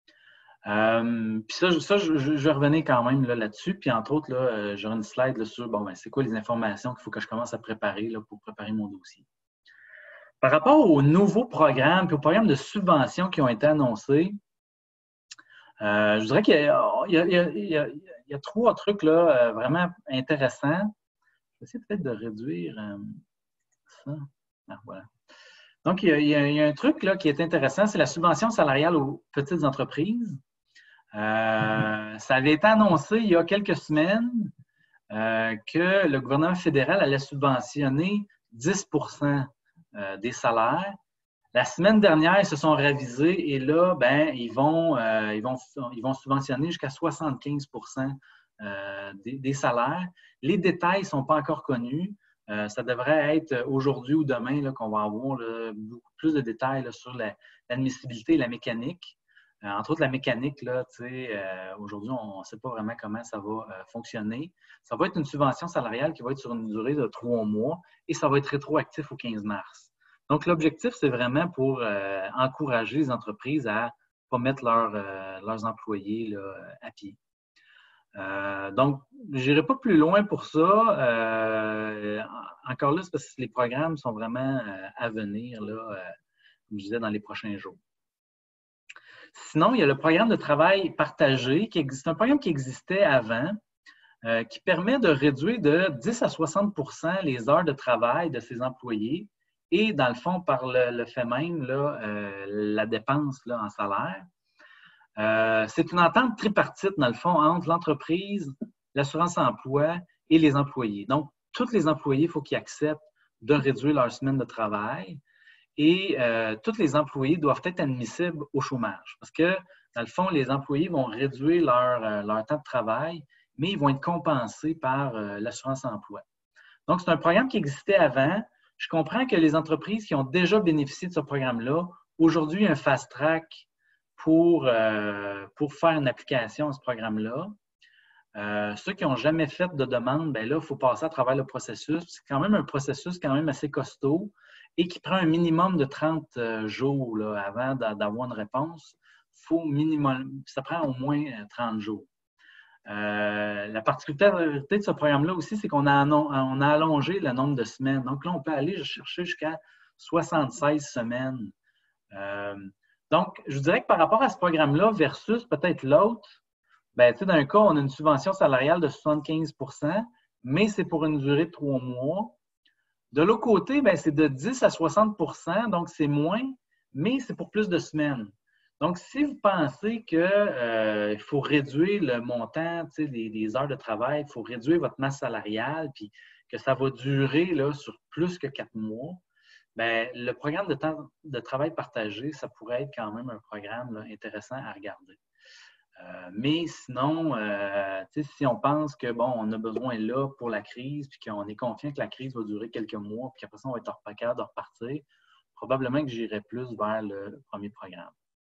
Speaker 2: Euh, puis ça, ça je, je, je revenais quand même là, là-dessus. Puis entre autres, là, euh, j'aurai une slide là, sur bon, ben, c'est quoi les informations qu'il faut que je commence à préparer là, pour préparer mon dossier. Par rapport aux nouveaux programmes et aux programmes de subvention qui ont été annoncés, euh, je dirais qu'il y, y, y, y, y a trois trucs là, euh, vraiment intéressants. Je vais essayer peut-être de réduire euh, ça. Ah, voilà. Donc, il y, a, il, y a, il y a un truc là, qui est intéressant, c'est la subvention salariale aux petites entreprises. Euh, ça avait été annoncé il y a quelques semaines euh, que le gouvernement fédéral allait subventionner dix pour cent euh, des salaires. La semaine dernière, ils se sont révisés et là, ben, ils, vont, euh, ils, vont, ils vont subventionner jusqu'à soixante-quinze pour cent euh, des, des salaires. Les détails ne sont pas encore connus. Euh, ça devrait être aujourd'hui ou demain qu'on va avoir là, beaucoup plus de détails là, sur l'admissibilité et la mécanique. Euh, entre autres, la mécanique, là, euh, aujourd'hui, on ne sait pas vraiment comment ça va euh, fonctionner. Ça va être une subvention salariale qui va être sur une durée de trois mois et ça va être rétroactif au quinze mars. Donc, l'objectif, c'est vraiment pour euh, encourager les entreprises à ne pas mettre leur, euh, leurs employés là, à pied. Euh, donc, je n'irai pas plus loin pour ça. Euh, encore là, c'est parce que les programmes sont vraiment euh, à venir, là, euh, comme je disais, dans les prochains jours. Sinon, il y a le programme de travail partagé, qui existe, un programme qui existait avant, euh, qui permet de réduire de dix à soixante pour cent les heures de travail de ses employés et, dans le fond, par le, le fait même, là, euh, la dépense là, en salaire. Euh, c'est une entente tripartite, dans le fond, entre l'entreprise, l'assurance-emploi et les employés. Donc, tous les employés, il faut qu'ils acceptent de réduire leur semaine de travail. Et euh, tous les employés doivent être admissibles au chômage. Parce que, dans le fond, les employés vont réduire leur, euh, leur temps de travail, mais ils vont être compensés par euh, l'assurance-emploi. Donc, c'est un programme qui existait avant. Je comprends que les entreprises qui ont déjà bénéficié de ce programme-là, aujourd'hui, il y a un fast-track pour, euh, pour faire une application à ce programme-là. Euh, ceux qui n'ont jamais fait de demande, bien là, il faut passer à travers le processus. C'est quand même un processus quand même assez costaud et qui prend un minimum de trente jours là, avant d'avoir une réponse. Faut minimum, ça prend au moins trente jours. Euh, la particularité de ce programme-là aussi, c'est qu'on a, on a allongé le nombre de semaines. Donc là, on peut aller chercher jusqu'à soixante-seize semaines. Euh, donc, je vous dirais que par rapport à ce programme-là versus peut-être l'autre, bien, tu sais, dans un cas, on a une subvention salariale de soixante-quinze pour cent, mais c'est pour une durée de trois mois. De l'autre côté, c'est de dix à soixante pour cent, donc c'est moins, mais c'est pour plus de semaines. Donc, si vous pensez qu'il euh, faut réduire le montant des, des heures de travail, il faut réduire votre masse salariale, puis que ça va durer là, sur plus que quatre mois, bien, le programme de temps de travail partagé, ça pourrait être quand même un programme là, intéressant à regarder. Euh, mais sinon, euh, si on pense que bon, on a besoin là pour la crise, puis qu'on est confiant que la crise va durer quelques mois, puis qu'après ça, on va être capable de repartir, probablement que j'irai plus vers le premier programme.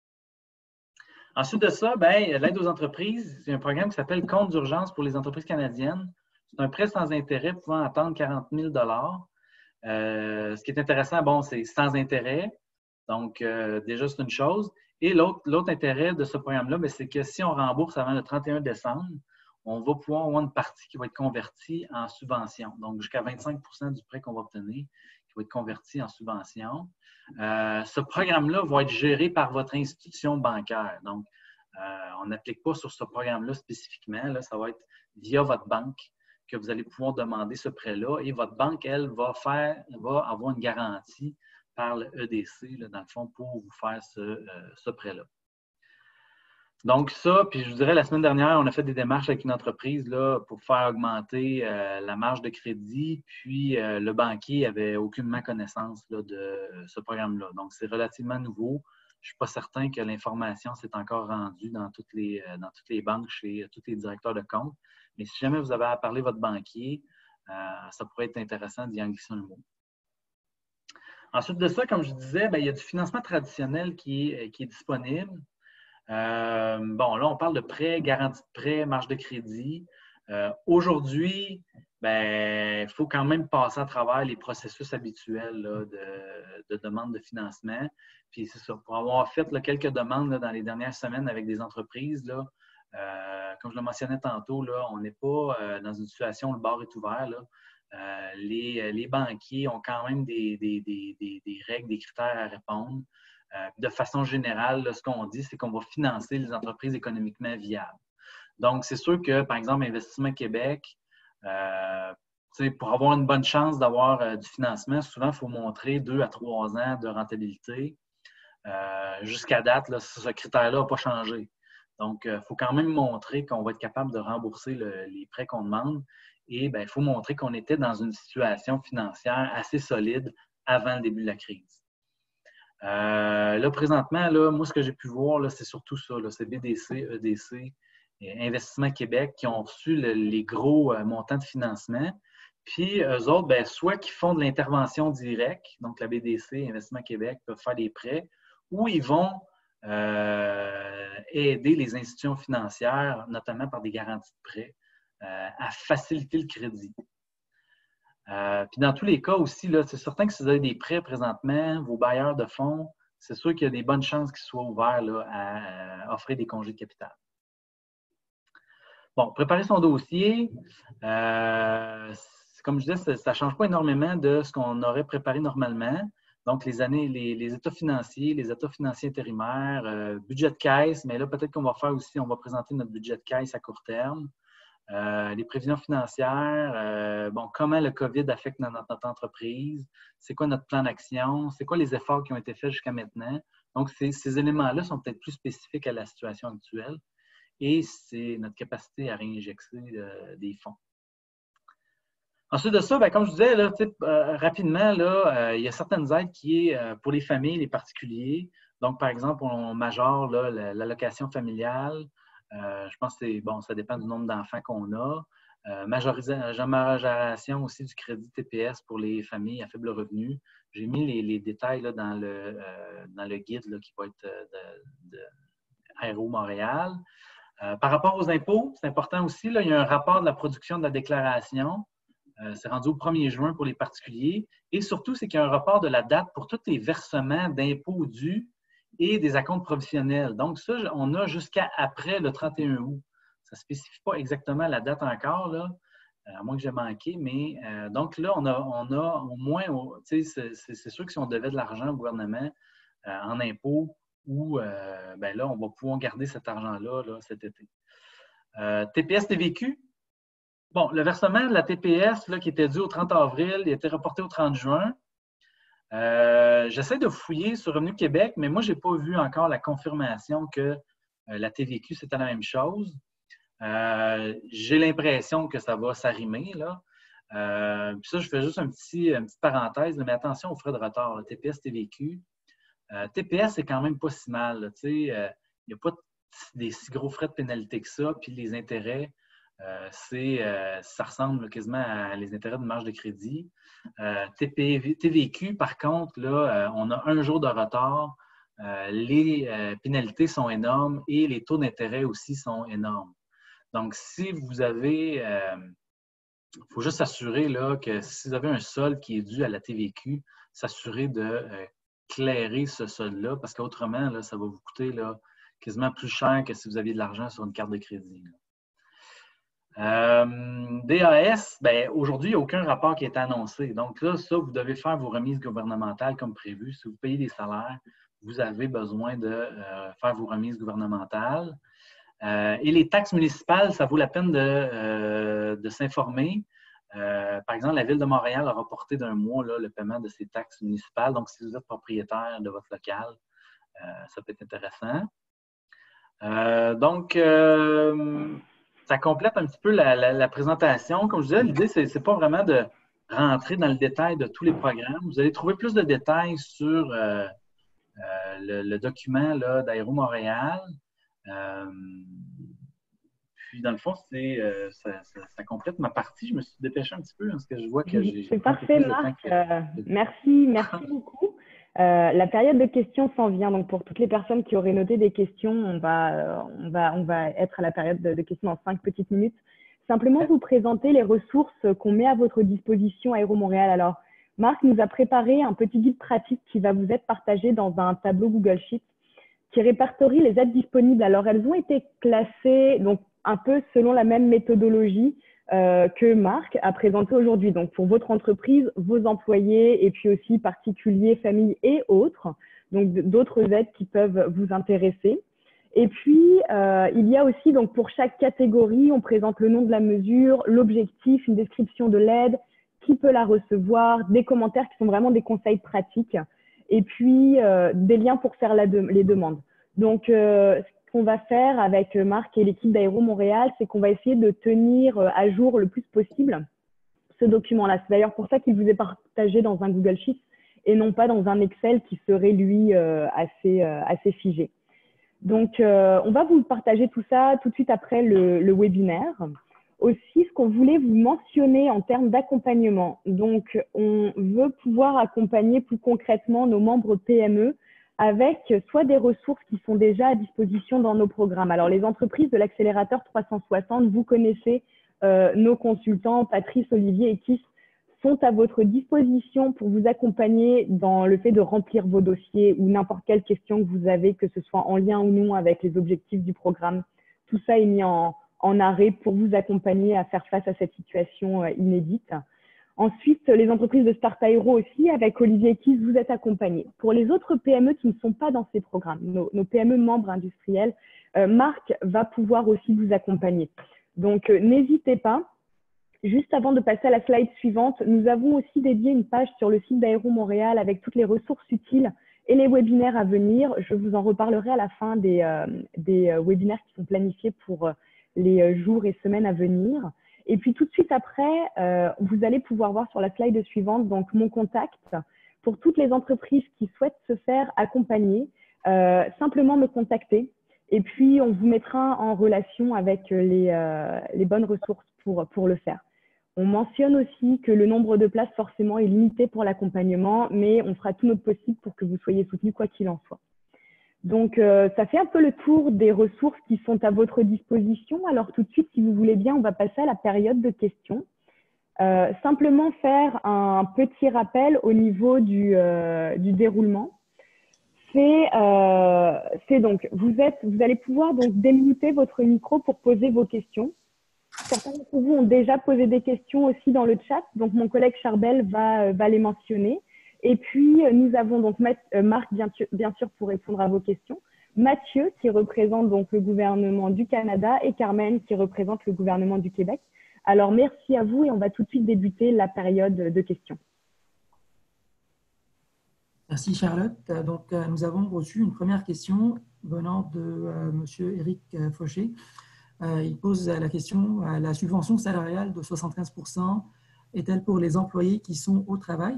Speaker 2: Ensuite de ça, ben, l'aide aux entreprises, c'est un programme qui s'appelle Compte d'urgence pour les entreprises canadiennes. C'est un prêt sans intérêt pouvant attendre quarante mille dollars. Euh, ce qui est intéressant, bon, c'est sans intérêt. Donc, euh, déjà, c'est une chose. Et l'autre intérêt de ce programme-là, ben, c'est que si on rembourse avant le trente et un décembre, on va pouvoir avoir une partie qui va être convertie en subvention. Donc, jusqu'à vingt-cinq pour cent du prêt qu'on va obtenir qui va être converti en subvention. Euh, ce programme-là va être géré par votre institution bancaire. Donc, euh, on n'applique pas sur ce programme-là spécifiquement. Là, ça va être via votre banque que vous allez pouvoir demander ce prêt-là. Et votre banque, elle, va, faire, va avoir une garantie par le E D C, là, dans le fond, pour vous faire ce, euh, ce prêt-là. Donc, ça, puis je vous dirais, la semaine dernière, on a fait des démarches avec une entreprise là, pour faire augmenter euh, la marge de crédit, puis euh, le banquier n'avait aucunement connaissance là, de ce programme-là. Donc, c'est relativement nouveau. Je ne suis pas certain que l'information s'est encore rendue dans toutes les, euh, dans toutes les banques, chez tous les directeurs de compte. Mais si jamais vous avez à parler à votre banquier, euh, ça pourrait être intéressant d'y en glisser un mot. Ensuite de ça, comme je disais, bien, il y a du financement traditionnel qui est, qui est disponible. Euh, bon, là, on parle de prêt, garantie de prêt, marge de crédit. Euh, Aujourd'hui, il faut quand même passer à travers les processus habituels là, de, de demande de financement. Puis c'est ça, pour avoir fait là, quelques demandes là, dans les dernières semaines avec des entreprises, là, euh, comme je le mentionnais tantôt, là, on n'est pas euh, dans une situation où le bar est ouvert. Là. Euh, les, les banquiers ont quand même des, des, des, des, des règles, des critères à répondre. Euh, de façon générale, là, ce qu'on dit, c'est qu'on va financer les entreprises économiquement viables. Donc, c'est sûr que, par exemple, Investissement Québec, euh, pour avoir une bonne chance d'avoir euh, du financement, souvent, il faut montrer deux à trois ans de rentabilité. Euh, Jusqu'à date, là, ce critère-là n'a pas changé. Donc, il euh, faut quand même montrer qu'on va être capable de rembourser le, les prêts qu'on demande. Et il faut montrer qu'on était dans une situation financière assez solide avant le début de la crise. Euh, là, présentement, là, moi, ce que j'ai pu voir, c'est surtout ça. C'est B D C, E D C, et Investissement Québec qui ont reçu le, les gros euh, montants de financement. Puis, eux autres, ben, soit qu'ils font de l'intervention directe, donc la B D C, Investissement Québec, peuvent faire des prêts, ou ils vont euh, aider les institutions financières, notamment par des garanties de prêts, euh, à faciliter le crédit. Euh, puis dans tous les cas aussi, c'est certain que si vous avez des prêts présentement, vos bailleurs de fonds, c'est sûr qu'il y a des bonnes chances qu'ils soient ouverts là, à, à offrir des congés de capital. Bon, préparer son dossier, euh, comme je disais, ça ne change pas énormément de ce qu'on aurait préparé normalement. Donc, les années, les, les états financiers, les états financiers intérimaires, euh, budget de caisse, mais là, peut-être qu'on va faire aussi, on va présenter notre budget de caisse à court terme. Euh, les prévisions financières, euh, bon, comment le COVID affecte notre, notre entreprise, c'est quoi notre plan d'action, c'est quoi les efforts qui ont été faits jusqu'à maintenant. Donc, ces, ces éléments-là sont peut-être plus spécifiques à la situation actuelle et c'est notre capacité à réinjecter euh, des fonds. Ensuite de ça, bien, comme je disais, là, euh, rapidement, là, euh, il y a certaines aides qui est euh, pour les familles, les particuliers. Donc, par exemple, on majore l'allocation familiale. Euh, je pense que c'est bon, ça dépend du nombre d'enfants qu'on a. Euh, majoration aussi du crédit T P S pour les familles à faible revenu. J'ai mis les, les détails là, dans, le, euh, dans le guide là, qui va être de, de Aéro Montréal. Euh, par rapport aux impôts, c'est important aussi, là, il y a un rapport de la production de la déclaration. Euh, c'est rendu au premier juin pour les particuliers. Et surtout, c'est qu'il y a un rapport de la date pour tous les versements d'impôts dus et des acomptes provisionnels. Donc, ça, on a jusqu'à après le trente et un août. Ça ne spécifie pas exactement la date encore, là, à moins que j'ai manqué, mais euh, donc là, on a, on a au moins, c'est sûr que si on devait de l'argent au gouvernement euh, en impôts, ou euh, ben là, on va pouvoir garder cet argent-là là, cet été. Euh, T P S T V Q. Bon, le versement de la T P S là, qui était dû au trente avril, il a été reporté au trente juin. Euh, J'essaie de fouiller sur Revenu Québec, mais moi, je n'ai pas vu encore la confirmation que euh, la T V Q, c'était la même chose. Euh, J'ai l'impression que ça va s'arrimer, là. Euh, puis ça, je fais juste un petit, une petite parenthèse, mais attention aux frais de retard, là, T P S, T V Q. Euh, T P S, c'est quand même pas si mal. Là, euh, il n'y a pas des si gros frais de pénalité que ça, puis les intérêts, euh, c'est, euh, ça ressemble quasiment à les intérêts de marge de crédit. Euh, T V Q, par contre, là, euh, on a un jour de retard. Euh, les euh, pénalités sont énormes et les taux d'intérêt aussi sont énormes. Donc, si vous avez, il euh, faut juste s'assurer là, que si vous avez un solde qui est dû à la T V Q, s'assurer de euh, clairer ce solde-là, parce qu'autrement, là, ça va vous coûter là, quasiment plus cher que si vous aviez de l'argent sur une carte de crédit. Euh, D A S, ben, aujourd'hui, il n'y a aucun rapport qui est annoncé. Donc là, ça, vous devez faire vos remises gouvernementales comme prévu. Si vous payez des salaires, vous avez besoin de euh, faire vos remises gouvernementales. Euh, et les taxes municipales, ça vaut la peine de, euh, de s'informer. Euh, par exemple, la Ville de Montréal a reporté d'un mois là, le paiement de ses taxes municipales. Donc, si vous êtes propriétaire de votre local, euh, ça peut être intéressant. Euh, donc, euh, ça complète un petit peu la, la, la présentation. Comme je disais, l'idée, ce n'est pas vraiment de rentrer dans le détail de tous les programmes. Vous allez trouver plus de détails sur euh, euh, le, le document d'Aéro Montréal. Euh, puis, dans le fond, c'est, euh, ça, ça, ça complète ma partie. Je me suis dépêché un petit peu parce que je vois que j'ai.
Speaker 1: C'est parfait, Marc. Que... Euh, merci, merci beaucoup. Euh, la période de questions s'en vient. Donc, pour toutes les personnes qui auraient noté des questions, on va, on va, on va être à la période de, de questions dans cinq petites minutes. Simplement vous présenter les ressources qu'on met à votre disposition à Aéro Montréal. Alors, Marc nous a préparé un petit guide pratique qui va vous être partagé dans un tableau Google Sheet qui répertorie les aides disponibles. Alors, elles ont été classées donc, un peu selon la même méthodologie euh, que Marc a présenté aujourd'hui. Donc, pour votre entreprise, vos employés et puis aussi particuliers, familles et autres. Donc, d'autres aides qui peuvent vous intéresser. Et puis, euh, il y a aussi, donc, pour chaque catégorie, on présente le nom de la mesure, l'objectif, une description de l'aide, qui peut la recevoir, des commentaires qui sont vraiment des conseils pratiques et puis euh, des liens pour faire la de les demandes. Donc, euh, ce qu'on va faire avec Marc et l'équipe d'Aéro Montréal, c'est qu'on va essayer de tenir à jour le plus possible ce document-là. C'est d'ailleurs pour ça qu'il vous est partagé dans un Google Sheet et non pas dans un Excel qui serait, lui, euh, assez, euh, assez figé. Donc, euh, on va vous partager tout ça tout de suite après le, le webinaire. Aussi, ce qu'on voulait vous mentionner en termes d'accompagnement. Donc, on veut pouvoir accompagner plus concrètement nos membres P M E avec soit des ressources qui sont déjà à disposition dans nos programmes. Alors, les entreprises de l'accélérateur trois cent soixante, vous connaissez euh, nos consultants, Patrice, Olivier et Kiss, sont à votre disposition pour vous accompagner dans le fait de remplir vos dossiers ou n'importe quelle question que vous avez, que ce soit en lien ou non avec les objectifs du programme. Tout ça est mis en, en arrêt pour vous accompagner à faire face à cette situation inédite. Ensuite, les entreprises de Start Aéro aussi, avec Olivier et Kiss, vous êtes accompagnés. Pour les autres P M E qui ne sont pas dans ces programmes, nos, nos P M E membres industriels, euh, Marc va pouvoir aussi vous accompagner. Donc, euh, n'hésitez pas. Juste avant de passer à la slide suivante, nous avons aussi dédié une page sur le site d'Aéro Montréal avec toutes les ressources utiles et les webinaires à venir. Je vous en reparlerai à la fin des, euh, des euh, webinaires qui sont planifiés pour euh, les jours et semaines à venir. Et puis tout de suite après, euh, vous allez pouvoir voir sur la slide suivante donc mon contact pour toutes les entreprises qui souhaitent se faire accompagner. Euh, simplement me contacter et puis on vous mettra en relation avec les, euh, les bonnes ressources pour, pour le faire. On mentionne aussi que le nombre de places forcément est limité pour l'accompagnement, mais on fera tout notre possible pour que vous soyez soutenus quoi qu'il en soit. Donc, euh, ça fait un peu le tour des ressources qui sont à votre disposition. Alors, tout de suite, si vous voulez bien, on va passer à la période de questions. Euh, simplement faire un petit rappel au niveau du, euh, du déroulement. C'est euh, donc, vous, êtes, vous allez pouvoir donc démuter votre micro pour poser vos questions. Certains d'entre vous ont déjà posé des questions aussi dans le chat, donc mon collègue Charbel va, va les mentionner. Et puis, nous avons donc Marc, bien, bien sûr, pour répondre à vos questions, Mathieu, qui représente donc le gouvernement du Canada, et Carmen, qui représente le gouvernement du Québec. Alors, merci à vous et on va tout de suite débuter la période de questions.
Speaker 3: Merci Charlotte. Donc, euh, nous avons reçu une première question venant de euh, M. Éric Fauché. Euh, il pose la question, euh, la subvention salariale de soixante-quinze pour cent est-elle pour les employés qui sont au travail?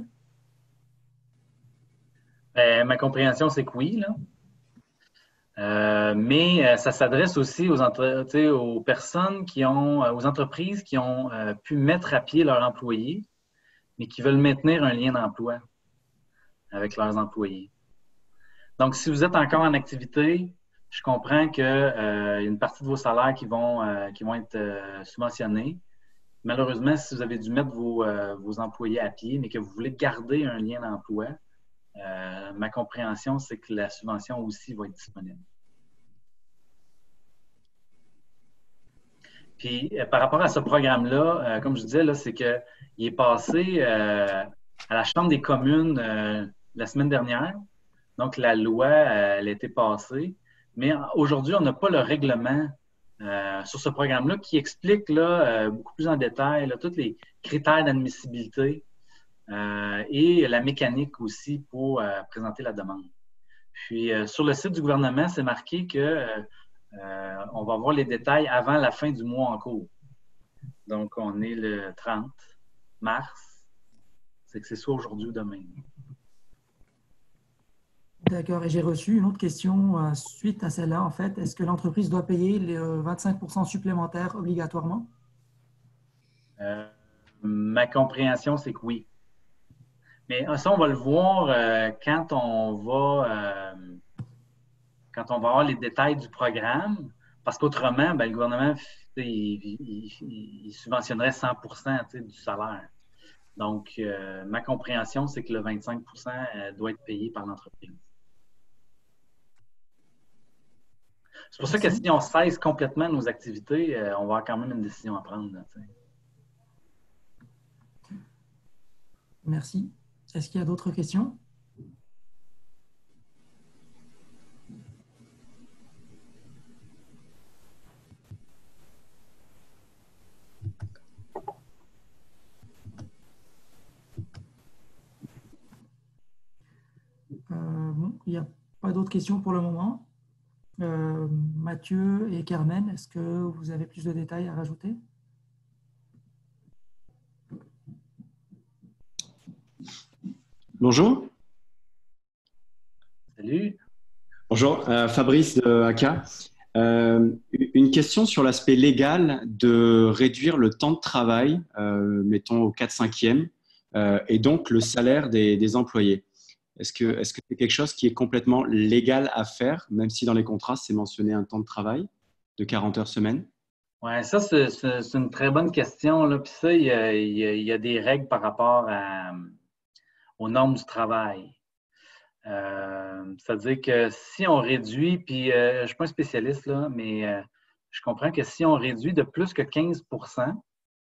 Speaker 2: Ben, ma compréhension, c'est que oui, là. Euh, mais euh, ça s'adresse aussi aux, entre, tu sais, aux personnes qui ont, euh, aux entreprises qui ont euh, pu mettre à pied leurs employés, mais qui veulent maintenir un lien d'emploi avec leurs employés. Donc, si vous êtes encore en activité, je comprends qu'il euh, y a une partie de vos salaires qui vont, euh, qui vont être euh, subventionnés. Malheureusement, si vous avez dû mettre vos, euh, vos employés à pied, mais que vous voulez garder un lien d'emploi, euh, ma compréhension, c'est que la subvention aussi va être disponible. Puis, euh, par rapport à ce programme-là, euh, comme je disais, là, c'est qu'il est passé euh, à la Chambre des communes euh, la semaine dernière. Donc, la loi, euh, elle a été passée. Mais aujourd'hui, on n'a pas le règlement euh, sur ce programme-là qui explique là, euh, beaucoup plus en détail là, tous les critères d'admissibilité euh, et la mécanique aussi pour euh, présenter la demande. Puis, euh, sur le site du gouvernement, c'est marqué que euh, euh, on va voir les détails avant la fin du mois en cours. Donc, on est le trente mars. C'est que c'est soit aujourd'hui ou demain.
Speaker 3: D'accord. Et j'ai reçu une autre question euh, suite à celle-là. En fait, est-ce que l'entreprise doit payer les euh, vingt-cinq pour cent supplémentaires obligatoirement?
Speaker 2: Euh, ma compréhension, c'est que oui. Mais ça, on va le voir euh, quand on va euh, quand on va avoir les détails du programme, parce qu'autrement, ben, le gouvernement il, il, il, il subventionnerait cent pour cent du salaire. Donc, euh, ma compréhension, c'est que le vingt-cinq pour cent doit être payé par l'entreprise. C'est pour Merci. Ça que si on cesse complètement nos activités, euh, on va avoir quand même une décision à prendre. Là,
Speaker 3: Merci. Est-ce qu'il y a d'autres questions? Euh, bon, il n'y a pas d'autres questions pour le moment. Euh, Mathieu et Carmen, est-ce que vous avez plus de détails à rajouter?
Speaker 4: Bonjour.
Speaker 2: Salut.
Speaker 4: Bonjour, euh, Fabrice de A K. Euh, une question sur l'aspect légal de réduire le temps de travail, euh, mettons au quatre cinquième, euh, et donc le salaire des, des employés. Est-ce que est-ce que c'est quelque chose qui est complètement légal à faire, même si dans les contrats, c'est mentionné un temps de travail de quarante heures semaine?
Speaker 2: Oui, ça, c'est, c'est, c'est une très bonne question. Là. Puis ça, il y, a, il, y a, il y a des règles par rapport à, aux normes du travail. Euh, c'est-à-dire que si on réduit, puis euh, je ne suis pas un spécialiste, là, mais euh, je comprends que si on réduit de plus que quinze pour cent,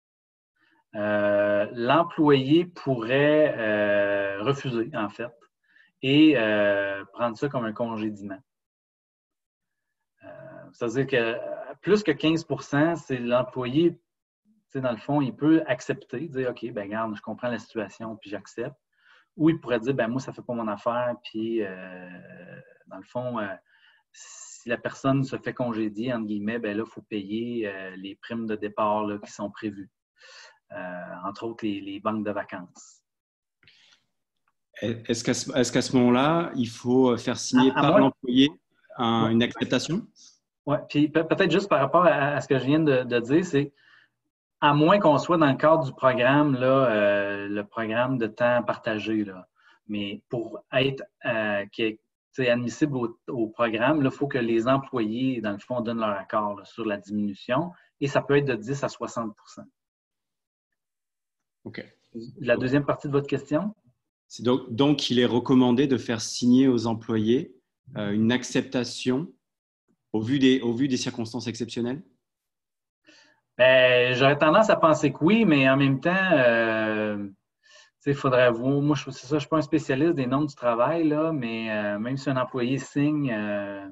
Speaker 2: euh, l'employé pourrait euh, refuser, en fait, et euh, prendre ça comme un congédiement. Euh, c'est-à-dire que plus que quinze pour cent, c'est l'employé, dans le fond, il peut accepter, dire OK, ben regarde, je comprends la situation, puis j'accepte. Ou il pourrait dire, ben moi, ça ne fait pas mon affaire, puis euh, dans le fond, euh, si la personne se fait congédier, entre guillemets, ben là, il faut payer euh, les primes de départ là, qui sont prévues. Euh, entre autres, les, les banques de vacances.
Speaker 4: Est-ce qu'à ce, est-ce qu'à ce moment-là, il faut faire signer à, à par moi, l'employé un, ouais. une acceptation?
Speaker 2: Oui, puis peut-être juste par rapport à, à ce que je viens de, de dire, c'est à moins qu'on soit dans le cadre du programme, là, euh, le programme de temps partagé, là. Mais pour être euh, qui est, admissible au, au programme, il faut que les employés, dans le fond, donnent leur accord là, sur la diminution et ça peut être de dix à soixante pour cent.
Speaker 4: OK.
Speaker 2: La deuxième partie de votre question?
Speaker 4: C'est donc, donc, il est recommandé de faire signer aux employés euh, une acceptation au vu des, au vu des circonstances exceptionnelles?
Speaker 2: Ben, j'aurais tendance à penser que oui, mais en même temps, euh, il faudrait voir. Moi, c'est ça, je ne suis pas un spécialiste des normes du travail, là, mais euh, même si un employé signe, euh,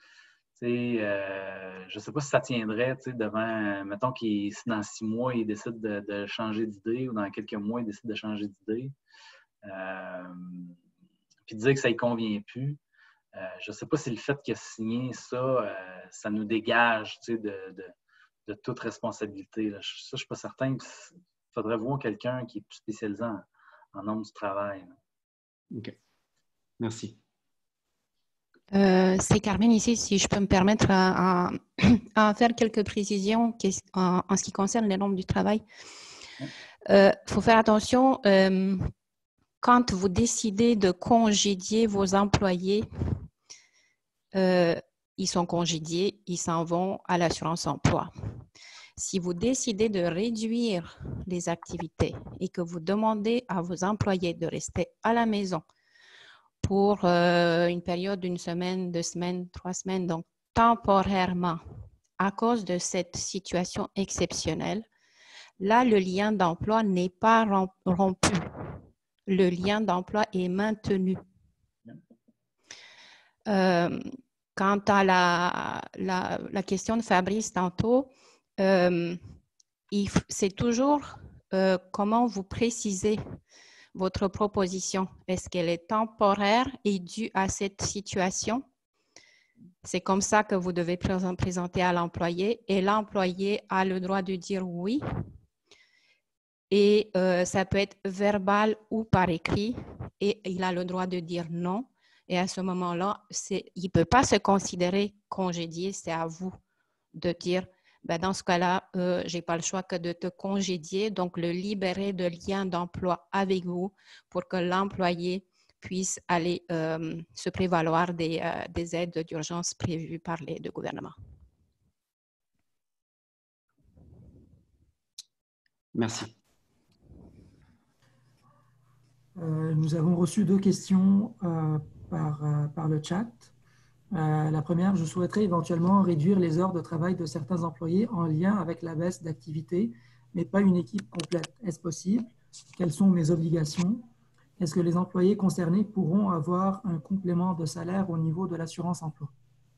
Speaker 2: euh, je ne sais pas si ça tiendrait devant, mettons qu'il dans six mois, il décide de, de changer d'idée ou dans quelques mois, il décide de changer d'idée. Euh, puis dire que ça ne convient plus. Euh, je ne sais pas si le fait qu'il a signé ça, euh, ça nous dégage de, de, de toute responsabilité. Là. Ça, je ne suis pas certain. Il faudrait voir quelqu'un qui est plus spécialisé en, en nombre du travail. Là.
Speaker 4: OK. Merci.
Speaker 5: Euh, c'est Carmen ici, si je peux me permettre à, à, à faire quelques précisions en, en ce qui concerne les normes du travail. Il euh, faut faire attention, euh, quand vous décidez de congédier vos employés, euh, ils sont congédiés, ils s'en vont à l'assurance emploi. Si vous décidez de réduire les activités et que vous demandez à vos employés de rester à la maison pour euh, une période d'une semaine, deux semaines, trois semaines, donc temporairement, à cause de cette situation exceptionnelle, là, le lien d'emploi n'est pas rompu. Le lien d'emploi est maintenu. Euh, quant à la, la, la question de Fabrice tantôt, euh, c'est toujours euh, comment vous précisez votre proposition. Est-ce qu'elle est temporaire et due à cette situation? C'est comme ça que vous devez présenter à l'employé et l'employé a le droit de dire oui. Et euh, ça peut être verbal ou par écrit et il a le droit de dire non. Et à ce moment-là, il ne peut pas se considérer congédié. C'est à vous de dire, ben dans ce cas-là, euh, je n'ai pas le choix que de te congédier, donc le libérer de lien d'emploi avec vous pour que l'employé puisse aller euh, se prévaloir des, euh, des aides d'urgence prévues par les deux gouvernements.
Speaker 4: Merci.
Speaker 3: Euh, nous avons reçu deux questions euh, par, euh, par le chat. Euh, la première, je souhaiterais éventuellement réduire les heures de travail de certains employés en lien avec la baisse d'activité, mais pas une équipe complète. Est-ce possible? Quelles sont mes obligations? Est-ce que les employés concernés pourront avoir un complément de salaire au niveau de l'assurance emploi?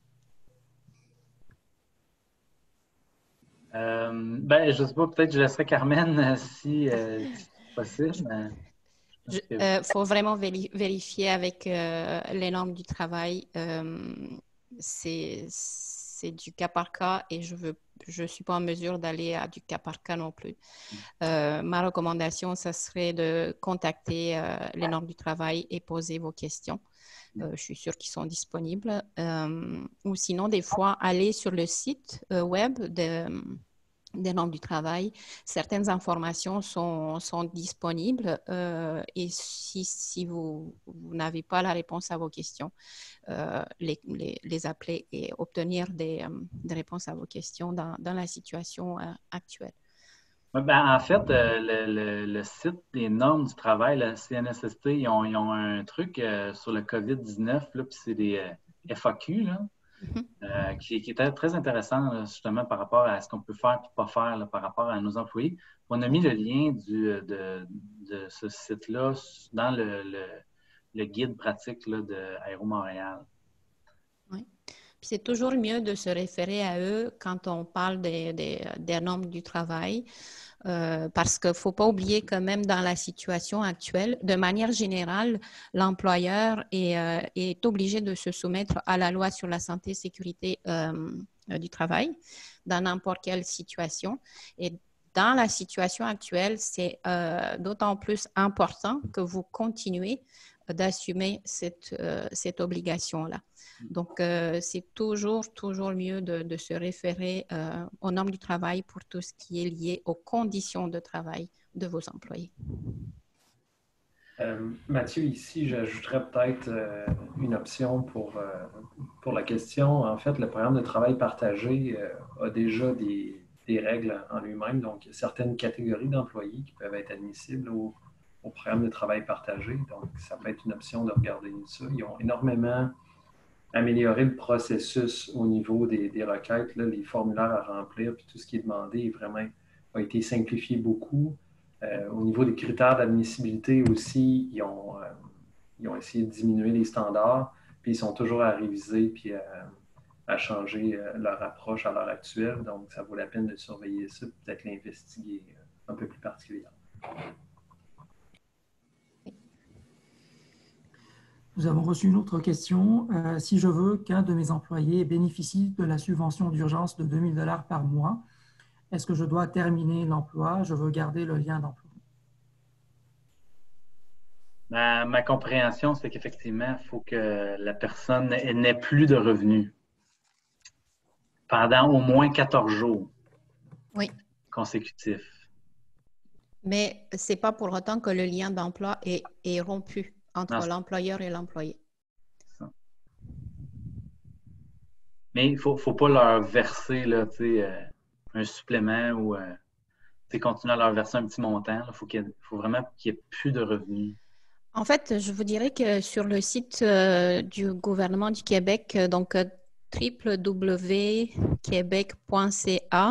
Speaker 2: Euh, ben, je ne sais pas, peut-être que je laisserai Carmen si euh, c'est possible. Mais...
Speaker 5: Il euh, faut vraiment vérifier avec euh, les normes du travail. Euh, c'est du cas par cas et je ne je suis pas en mesure d'aller à du cas par cas non plus. Euh, ma recommandation, ça serait de contacter euh, les normes du travail et poser vos questions. Euh, je suis sûre qu'ils sont disponibles. Euh, ou sinon, des fois, aller sur le site euh, web de... des normes du travail. Certaines informations sont, sont disponibles euh, et si, si vous, vous n'avez pas la réponse à vos questions, euh, les, les, les appeler et obtenir des, euh, des réponses à vos questions dans, dans la situation euh, actuelle.
Speaker 2: Ben, en fait, euh, le, le, le site des normes du travail, la C N S S T, ils ont, ils ont un truc euh, sur le COVID dix-neuf, puis c'est des euh, F A Q, là. Mm-hmm. Euh, qui, qui était très intéressant là, justement par rapport à ce qu'on peut faire et pas faire là, par rapport à nos employés. On a mis le lien du, de, de ce site-là dans le, le, le guide pratique là, de Aéro Montréal.
Speaker 5: Oui. Puis c'est toujours mieux de se référer à eux quand on parle des, des, des normes du travail. Euh, parce qu'il ne faut pas oublier que même dans la situation actuelle, de manière générale, l'employeur est, euh, est obligé de se soumettre à la loi sur la santé et sécurité euh, du travail dans n'importe quelle situation. Et dans la situation actuelle, c'est euh, d'autant plus important que vous continuez d'assumer cette, euh, cette obligation-là. Donc, euh, c'est toujours, toujours mieux de, de se référer euh, aux normes du travail pour tout ce qui est lié aux conditions de travail de vos employés.
Speaker 6: Euh, Mathieu, ici, j'ajouterais peut-être euh, une option pour, euh, pour la question. En fait, le programme de travail partagé euh, a déjà des, des règles en lui-même. Donc, il y a certaines catégories d'employés qui peuvent être admissibles au, au programme de travail partagé. Donc, ça peut être une option de regarder ça. Ils ont énormément amélioré le processus au niveau des, des requêtes, là, les formulaires à remplir, puis tout ce qui est demandé vraiment a été simplifié beaucoup. Euh, au niveau des critères d'admissibilité aussi, ils ont, euh, ils ont essayé de diminuer les standards, puis ils sont toujours à réviser puis à, à changer euh, leur approche à l'heure actuelle. Donc, ça vaut la peine de surveiller ça, peut-être l'investiguer un peu plus particulièrement.
Speaker 3: Nous avons reçu une autre question. Euh, si je veux qu'un de mes employés bénéficie de la subvention d'urgence de deux mille dollars par mois, est-ce que je dois terminer l'emploi? Je veux garder le lien d'emploi.
Speaker 2: Ma, ma compréhension, c'est qu'effectivement, il faut que la personne n'ait plus de revenus pendant au moins quatorze jours
Speaker 5: Oui.
Speaker 2: consécutifs.
Speaker 5: Mais ce n'est pas pour autant que le lien d'emploi est, est rompu entre l'employeur et l'employé.
Speaker 2: Mais il ne faut, faut pas leur verser là, euh, un supplément ou euh, continuer à leur verser un petit montant. Il faut, qu'il faut vraiment qu'il n'y ait plus de revenus.
Speaker 5: En fait, je vous dirais que sur le site euh, du gouvernement du Québec, euh, donc euh, w w w point québec point c a,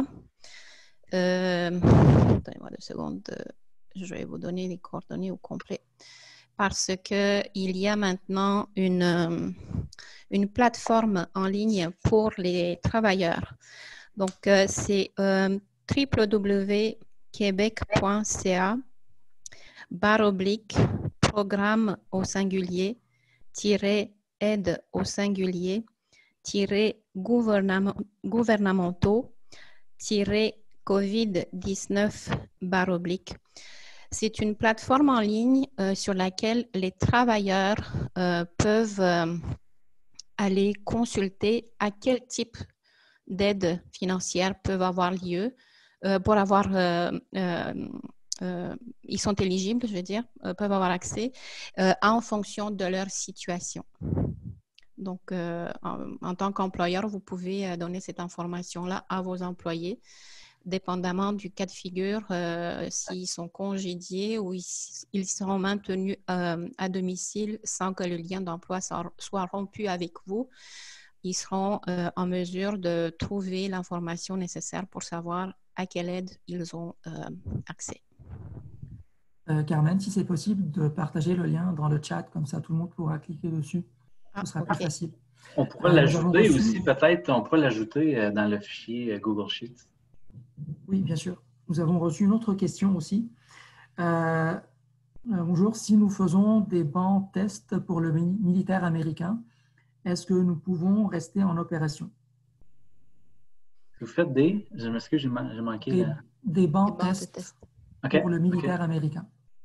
Speaker 5: euh, donnez-moi deux secondes, euh, je vais vous donner les coordonnées au complet, parce qu'il y a maintenant une, euh, une plateforme en ligne pour les travailleurs. Donc, euh, c'est euh, w w w point québec point c a barre oblique programme au singulier, tiret aide au singulier, tiret gouvernementaux, tiret covid dix-neuf barre oblique. C'est une plateforme en ligne euh, sur laquelle les travailleurs euh, peuvent euh, aller consulter à quel type d'aide financière peuvent avoir lieu euh, pour avoir euh, euh, Euh, ils sont éligibles, je veux dire, euh, peuvent avoir accès euh, en fonction de leur situation. Donc, euh, en, en tant qu'employeur, vous pouvez euh, donner cette information-là à vos employés, dépendamment du cas de figure, euh, s'ils sont congédiés ou ils, ils seront maintenus euh, à domicile sans que le lien d'emploi soit, soit rompu avec vous. Ils seront euh, en mesure de trouver l'information nécessaire pour savoir à quelle aide ils ont euh, accès.
Speaker 3: Euh, Carmen, si c'est possible, de partager le lien dans le chat, comme ça tout le monde pourra cliquer dessus.
Speaker 5: Ah,
Speaker 3: Ce sera
Speaker 5: okay.
Speaker 3: plus facile.
Speaker 2: On pourrait euh, l'ajouter reçu... aussi, peut-être, on pourrait l'ajouter dans le fichier Google Sheets.
Speaker 3: Oui, bien sûr. Nous avons reçu une autre question aussi. Euh, bonjour, si nous faisons des bancs tests pour le militaire américain, est-ce que nous pouvons rester en opération?
Speaker 2: Vous faites des, je m'excuse, j'ai manqué.
Speaker 3: Des,
Speaker 2: la...
Speaker 3: des bancs tests test.
Speaker 2: okay.
Speaker 3: pour le militaire
Speaker 2: okay.
Speaker 3: américain.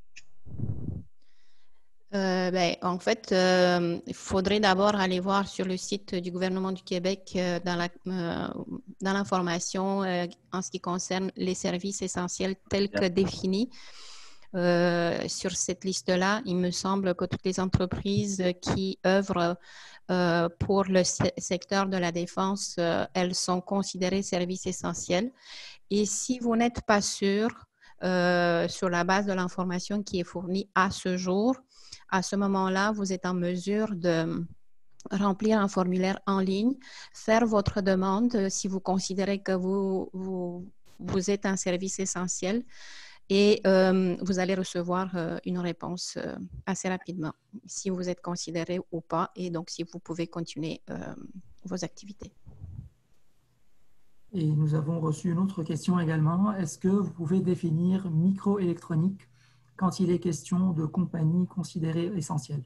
Speaker 5: Euh, ben, en fait, euh, il faudrait d'abord aller voir sur le site du gouvernement du Québec euh, dans la, euh, dans l'information euh, en ce qui concerne les services essentiels tels que définis. Euh, sur cette liste-là, il me semble que toutes les entreprises qui œuvrent euh, pour le se- secteur de la défense, euh, elles sont considérées services essentiels. Et si vous n'êtes pas sûr, euh, sur la base de l'information qui est fournie à ce jour, à ce moment-là, vous êtes en mesure de remplir un formulaire en ligne, faire votre demande si vous considérez que vous, vous, vous êtes un service essentiel et euh, vous allez recevoir euh, une réponse euh, assez rapidement si vous êtes considéré ou pas et donc si vous pouvez continuer euh, vos activités.
Speaker 3: Et nous avons reçu une autre question également. Est-ce que vous pouvez définir microélectronique quand il est question de compagnies considérées essentielles?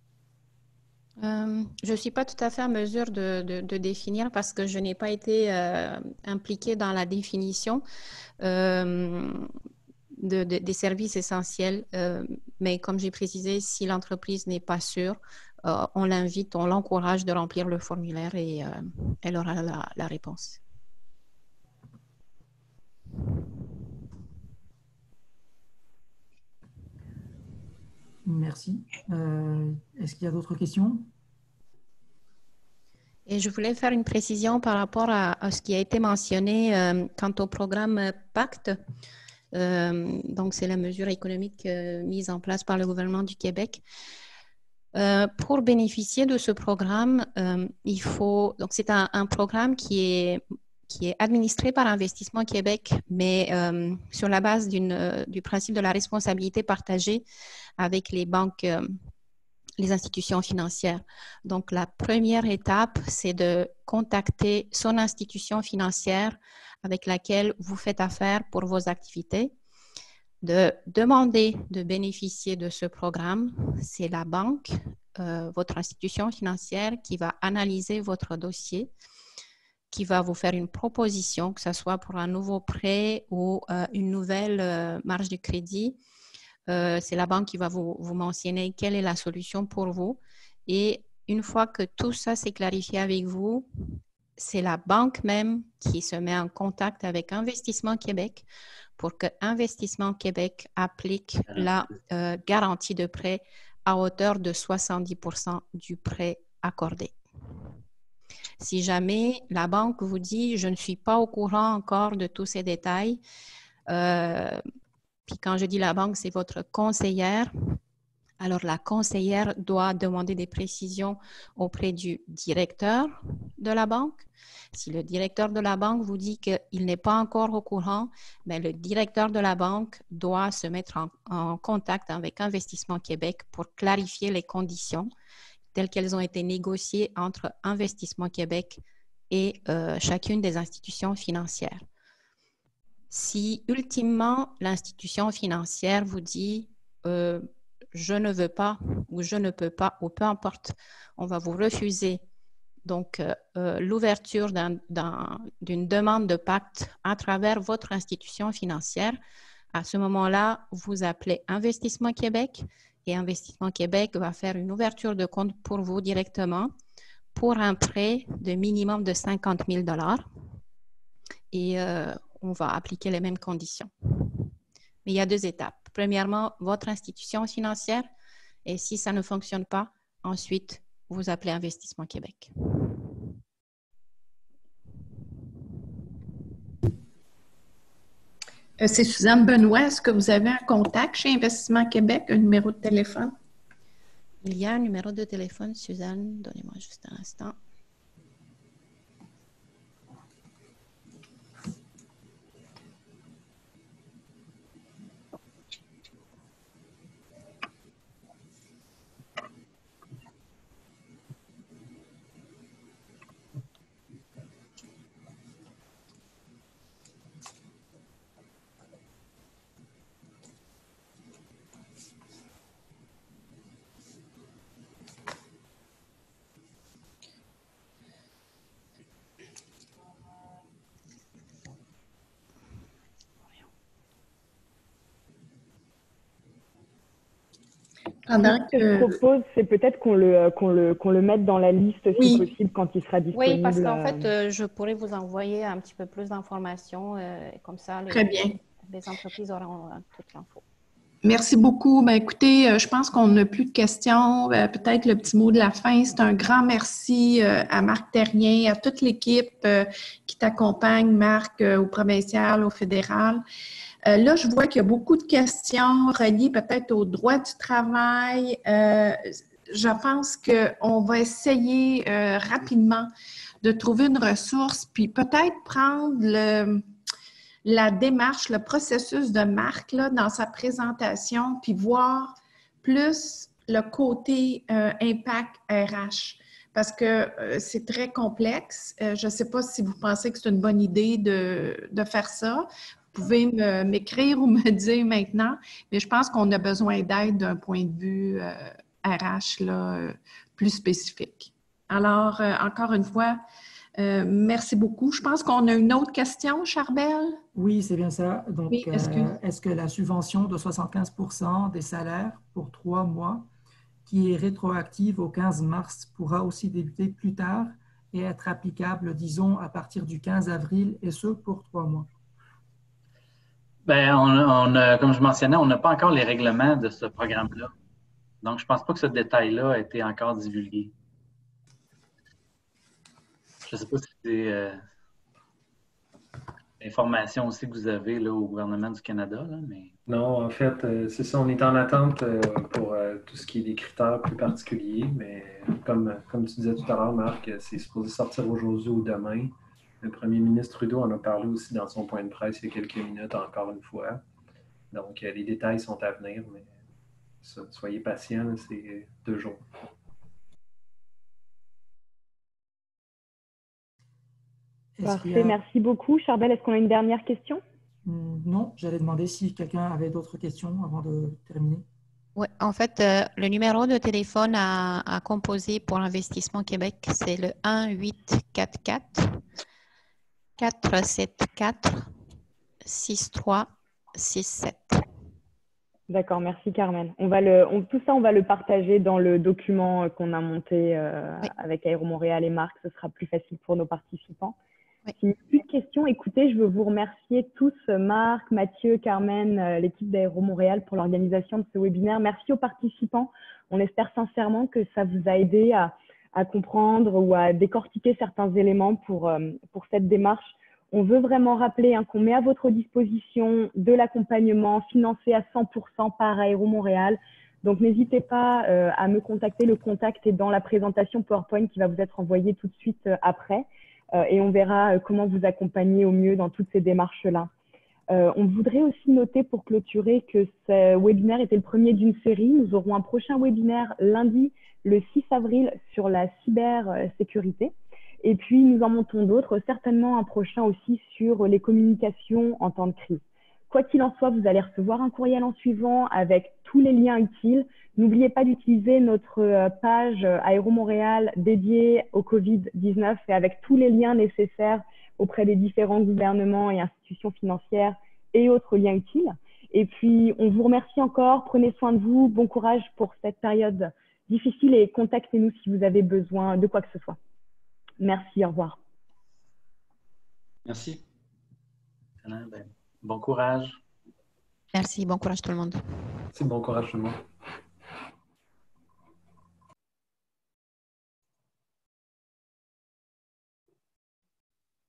Speaker 5: Euh, je ne suis pas tout à fait en mesure de, de, de définir parce que je n'ai pas été euh, impliquée dans la définition euh, de, de, des services essentiels. Euh, mais comme j'ai précisé, si l'entreprise n'est pas sûre, euh, on l'invite, on l'encourage de remplir le formulaire et euh, elle aura la, la réponse.
Speaker 3: Merci. Euh, est-ce qu'il y a d'autres questions?
Speaker 5: Et je voulais faire une précision par rapport à, à ce qui a été mentionné euh, quant au programme PACT. Euh, donc, c'est la mesure économique euh, mise en place par le gouvernement du Québec. Euh, pour bénéficier de ce programme, euh, il faut. Donc, c'est un, un programme qui est qui est administré par Investissement Québec, mais euh, sur la base d'une, euh, du principe de la responsabilité partagée avec les banques, euh, les institutions financières. Donc, la première étape, c'est de contacter son institution financière avec laquelle vous faites affaire pour vos activités, de demander de bénéficier de ce programme. C'est la banque euh, votre institution financière qui va analyser votre dossier, qui va vous faire une proposition, que ce soit pour un nouveau prêt ou euh, une nouvelle euh, marge de crédit. Euh, c'est la banque qui va vous, vous mentionner quelle est la solution pour vous. Et une fois que tout ça s'est clarifié avec vous, c'est la banque même qui se met en contact avec Investissement Québec pour que Investissement Québec applique la euh, garantie de prêt à hauteur de soixante-dix pour cent du prêt accordé. Si jamais la banque vous dit « je ne suis pas au courant encore de tous ces détails euh, », puis quand je dis la banque, c'est votre conseillère, alors la conseillère doit demander des précisions auprès du directeur de la banque. Si le directeur de la banque vous dit qu'il n'est pas encore au courant, bien, le directeur de la banque doit se mettre en, en contact avec Investissement Québec pour clarifier les conditions telles qu'elles ont été négociées entre Investissement Québec et euh, chacune des institutions financières. Si ultimement l'institution financière vous dit euh, « je ne veux pas » ou « je ne peux pas » ou peu importe, on va vous refuser donc euh, l'ouverture d'un, d'un, d'une demande de pacte à travers votre institution financière. À ce moment-là, vous appelez Investissement Québec et Investissement Québec va faire une ouverture de compte pour vous directement pour un prêt de minimum de cinquante mille dollars et euh, on va appliquer les mêmes conditions. Mais il y a deux étapes. Premièrement, votre institution financière et si ça ne fonctionne pas, ensuite, vous appelez Investissement Québec.
Speaker 7: C'est Suzanne Benoît. Est-ce que vous avez un contact chez Investissement Québec, un numéro de téléphone?
Speaker 5: Il y a un numéro de téléphone, Suzanne. Donnez-moi juste un instant.
Speaker 7: Pendant
Speaker 1: Ce que je propose, c'est peut-être qu'on le, qu'on le, qu'on le mette dans la liste,
Speaker 7: oui.
Speaker 1: si possible, quand il sera disponible.
Speaker 5: Oui, parce qu'en fait, euh, je pourrais vous envoyer un petit peu plus d'informations. Euh, comme ça, les,
Speaker 7: Très bien.
Speaker 5: les entreprises auront euh, toute l'info.
Speaker 7: Merci beaucoup. Ben, écoutez, je pense qu'on n'a plus de questions. Peut-être le petit mot de la fin. C'est un grand merci à Marc Terrien, à toute l'équipe qui t'accompagne, Marc, au provincial, au fédéral. Là, je vois qu'il y a beaucoup de questions reliées peut-être au droit du travail. Je pense qu'on va essayer rapidement de trouver une ressource, puis peut-être prendre le... la démarche, le processus de Marc là, dans sa présentation, puis voir plus le côté euh, impact R H, parce que euh, c'est très complexe. Euh, je ne sais pas si vous pensez que c'est une bonne idée de, de faire ça. Vous pouvez me, m'écrire ou me dire maintenant, mais je pense qu'on a besoin d'aide d'un point de vue euh, R H là, euh, plus spécifique. Alors, euh, encore une fois, Euh, merci beaucoup. Je pense qu'on a une autre question, Charbel.
Speaker 3: Oui, c'est bien ça. Donc,
Speaker 7: oui, est-ce, que...
Speaker 3: Euh, est-ce que la subvention de soixante-quinze pour cent des salaires pour trois mois, qui est rétroactive au quinze mars, pourra aussi débuter plus tard et être applicable, disons, à partir du quinze avril, et ce, pour trois mois?
Speaker 2: Bien, on, on a, comme je mentionnais, on n'a pas encore les règlements de ce programme-là. Donc, je ne pense pas que ce détail-là a été encore divulgué. Je ne sais pas si c'est euh, l'information aussi que vous avez là, au gouvernement du Canada. Là, mais...
Speaker 6: Non, en fait, euh, c'est ça. On est en attente euh, pour euh, tout ce qui est des critères plus particuliers. Mais comme, comme tu disais tout à l'heure, Marc, c'est supposé sortir aujourd'hui ou demain. Le premier ministre Trudeau en a parlé aussi dans son point de presse il y a quelques minutes, encore une fois. Donc, euh, les détails sont à venir, mais ça, soyez patients, c'est deux jours.
Speaker 1: Parfait, a... merci beaucoup. Charbel, est-ce qu'on a une dernière question?
Speaker 3: Non, j'allais demander si quelqu'un avait d'autres questions avant de terminer.
Speaker 5: Ouais, en fait, euh, le numéro de téléphone à, à composer pour Investissement Québec, c'est le un huit quatre quatre quatre sept quatre six trois six sept.
Speaker 1: D'accord, merci Carmen. On va le, on, tout ça, on va le partager dans le document qu'on a monté euh,
Speaker 5: Oui.
Speaker 1: avec Aéro Montréal et Marc. Ce sera plus facile pour nos participants.
Speaker 5: Oui.
Speaker 1: Si plus de questions, écoutez, je veux vous remercier tous, Marc, Mathieu, Carmen, euh, l'équipe d'Aéro Montréal pour l'organisation de ce webinaire. Merci aux participants. On espère sincèrement que ça vous a aidé à, à comprendre ou à décortiquer certains éléments pour, euh, pour cette démarche. On veut vraiment rappeler hein, qu'on met à votre disposition de l'accompagnement financé à cent pour cent par Aéro Montréal. Donc, n'hésitez pas euh, à me contacter. Le contact est dans la présentation PowerPoint qui va vous être envoyée tout de suite euh, après. Euh, et on verra euh, comment vous accompagner au mieux dans toutes ces démarches-là. Euh, on voudrait aussi noter pour clôturer que ce webinaire était le premier d'une série. Nous aurons un prochain webinaire lundi, le six avril, sur la cybersécurité. Et puis, nous en montons d'autres, certainement un prochain aussi sur les communications en temps de crise. Quoi qu'il en soit, vous allez recevoir un courriel en suivant avec tous les liens utiles. N'oubliez pas d'utiliser notre page Aéro Montréal dédiée au covid dix-neuf et avec tous les liens nécessaires auprès des différents gouvernements et institutions financières et autres liens utiles. Et puis, on vous remercie encore. Prenez soin de vous. Bon courage pour cette période difficile et contactez-nous si vous avez besoin de quoi que ce soit. Merci, au revoir.
Speaker 4: Merci.
Speaker 2: Bon courage.
Speaker 5: Merci, bon courage tout le monde.
Speaker 6: C'est bon courage tout le monde.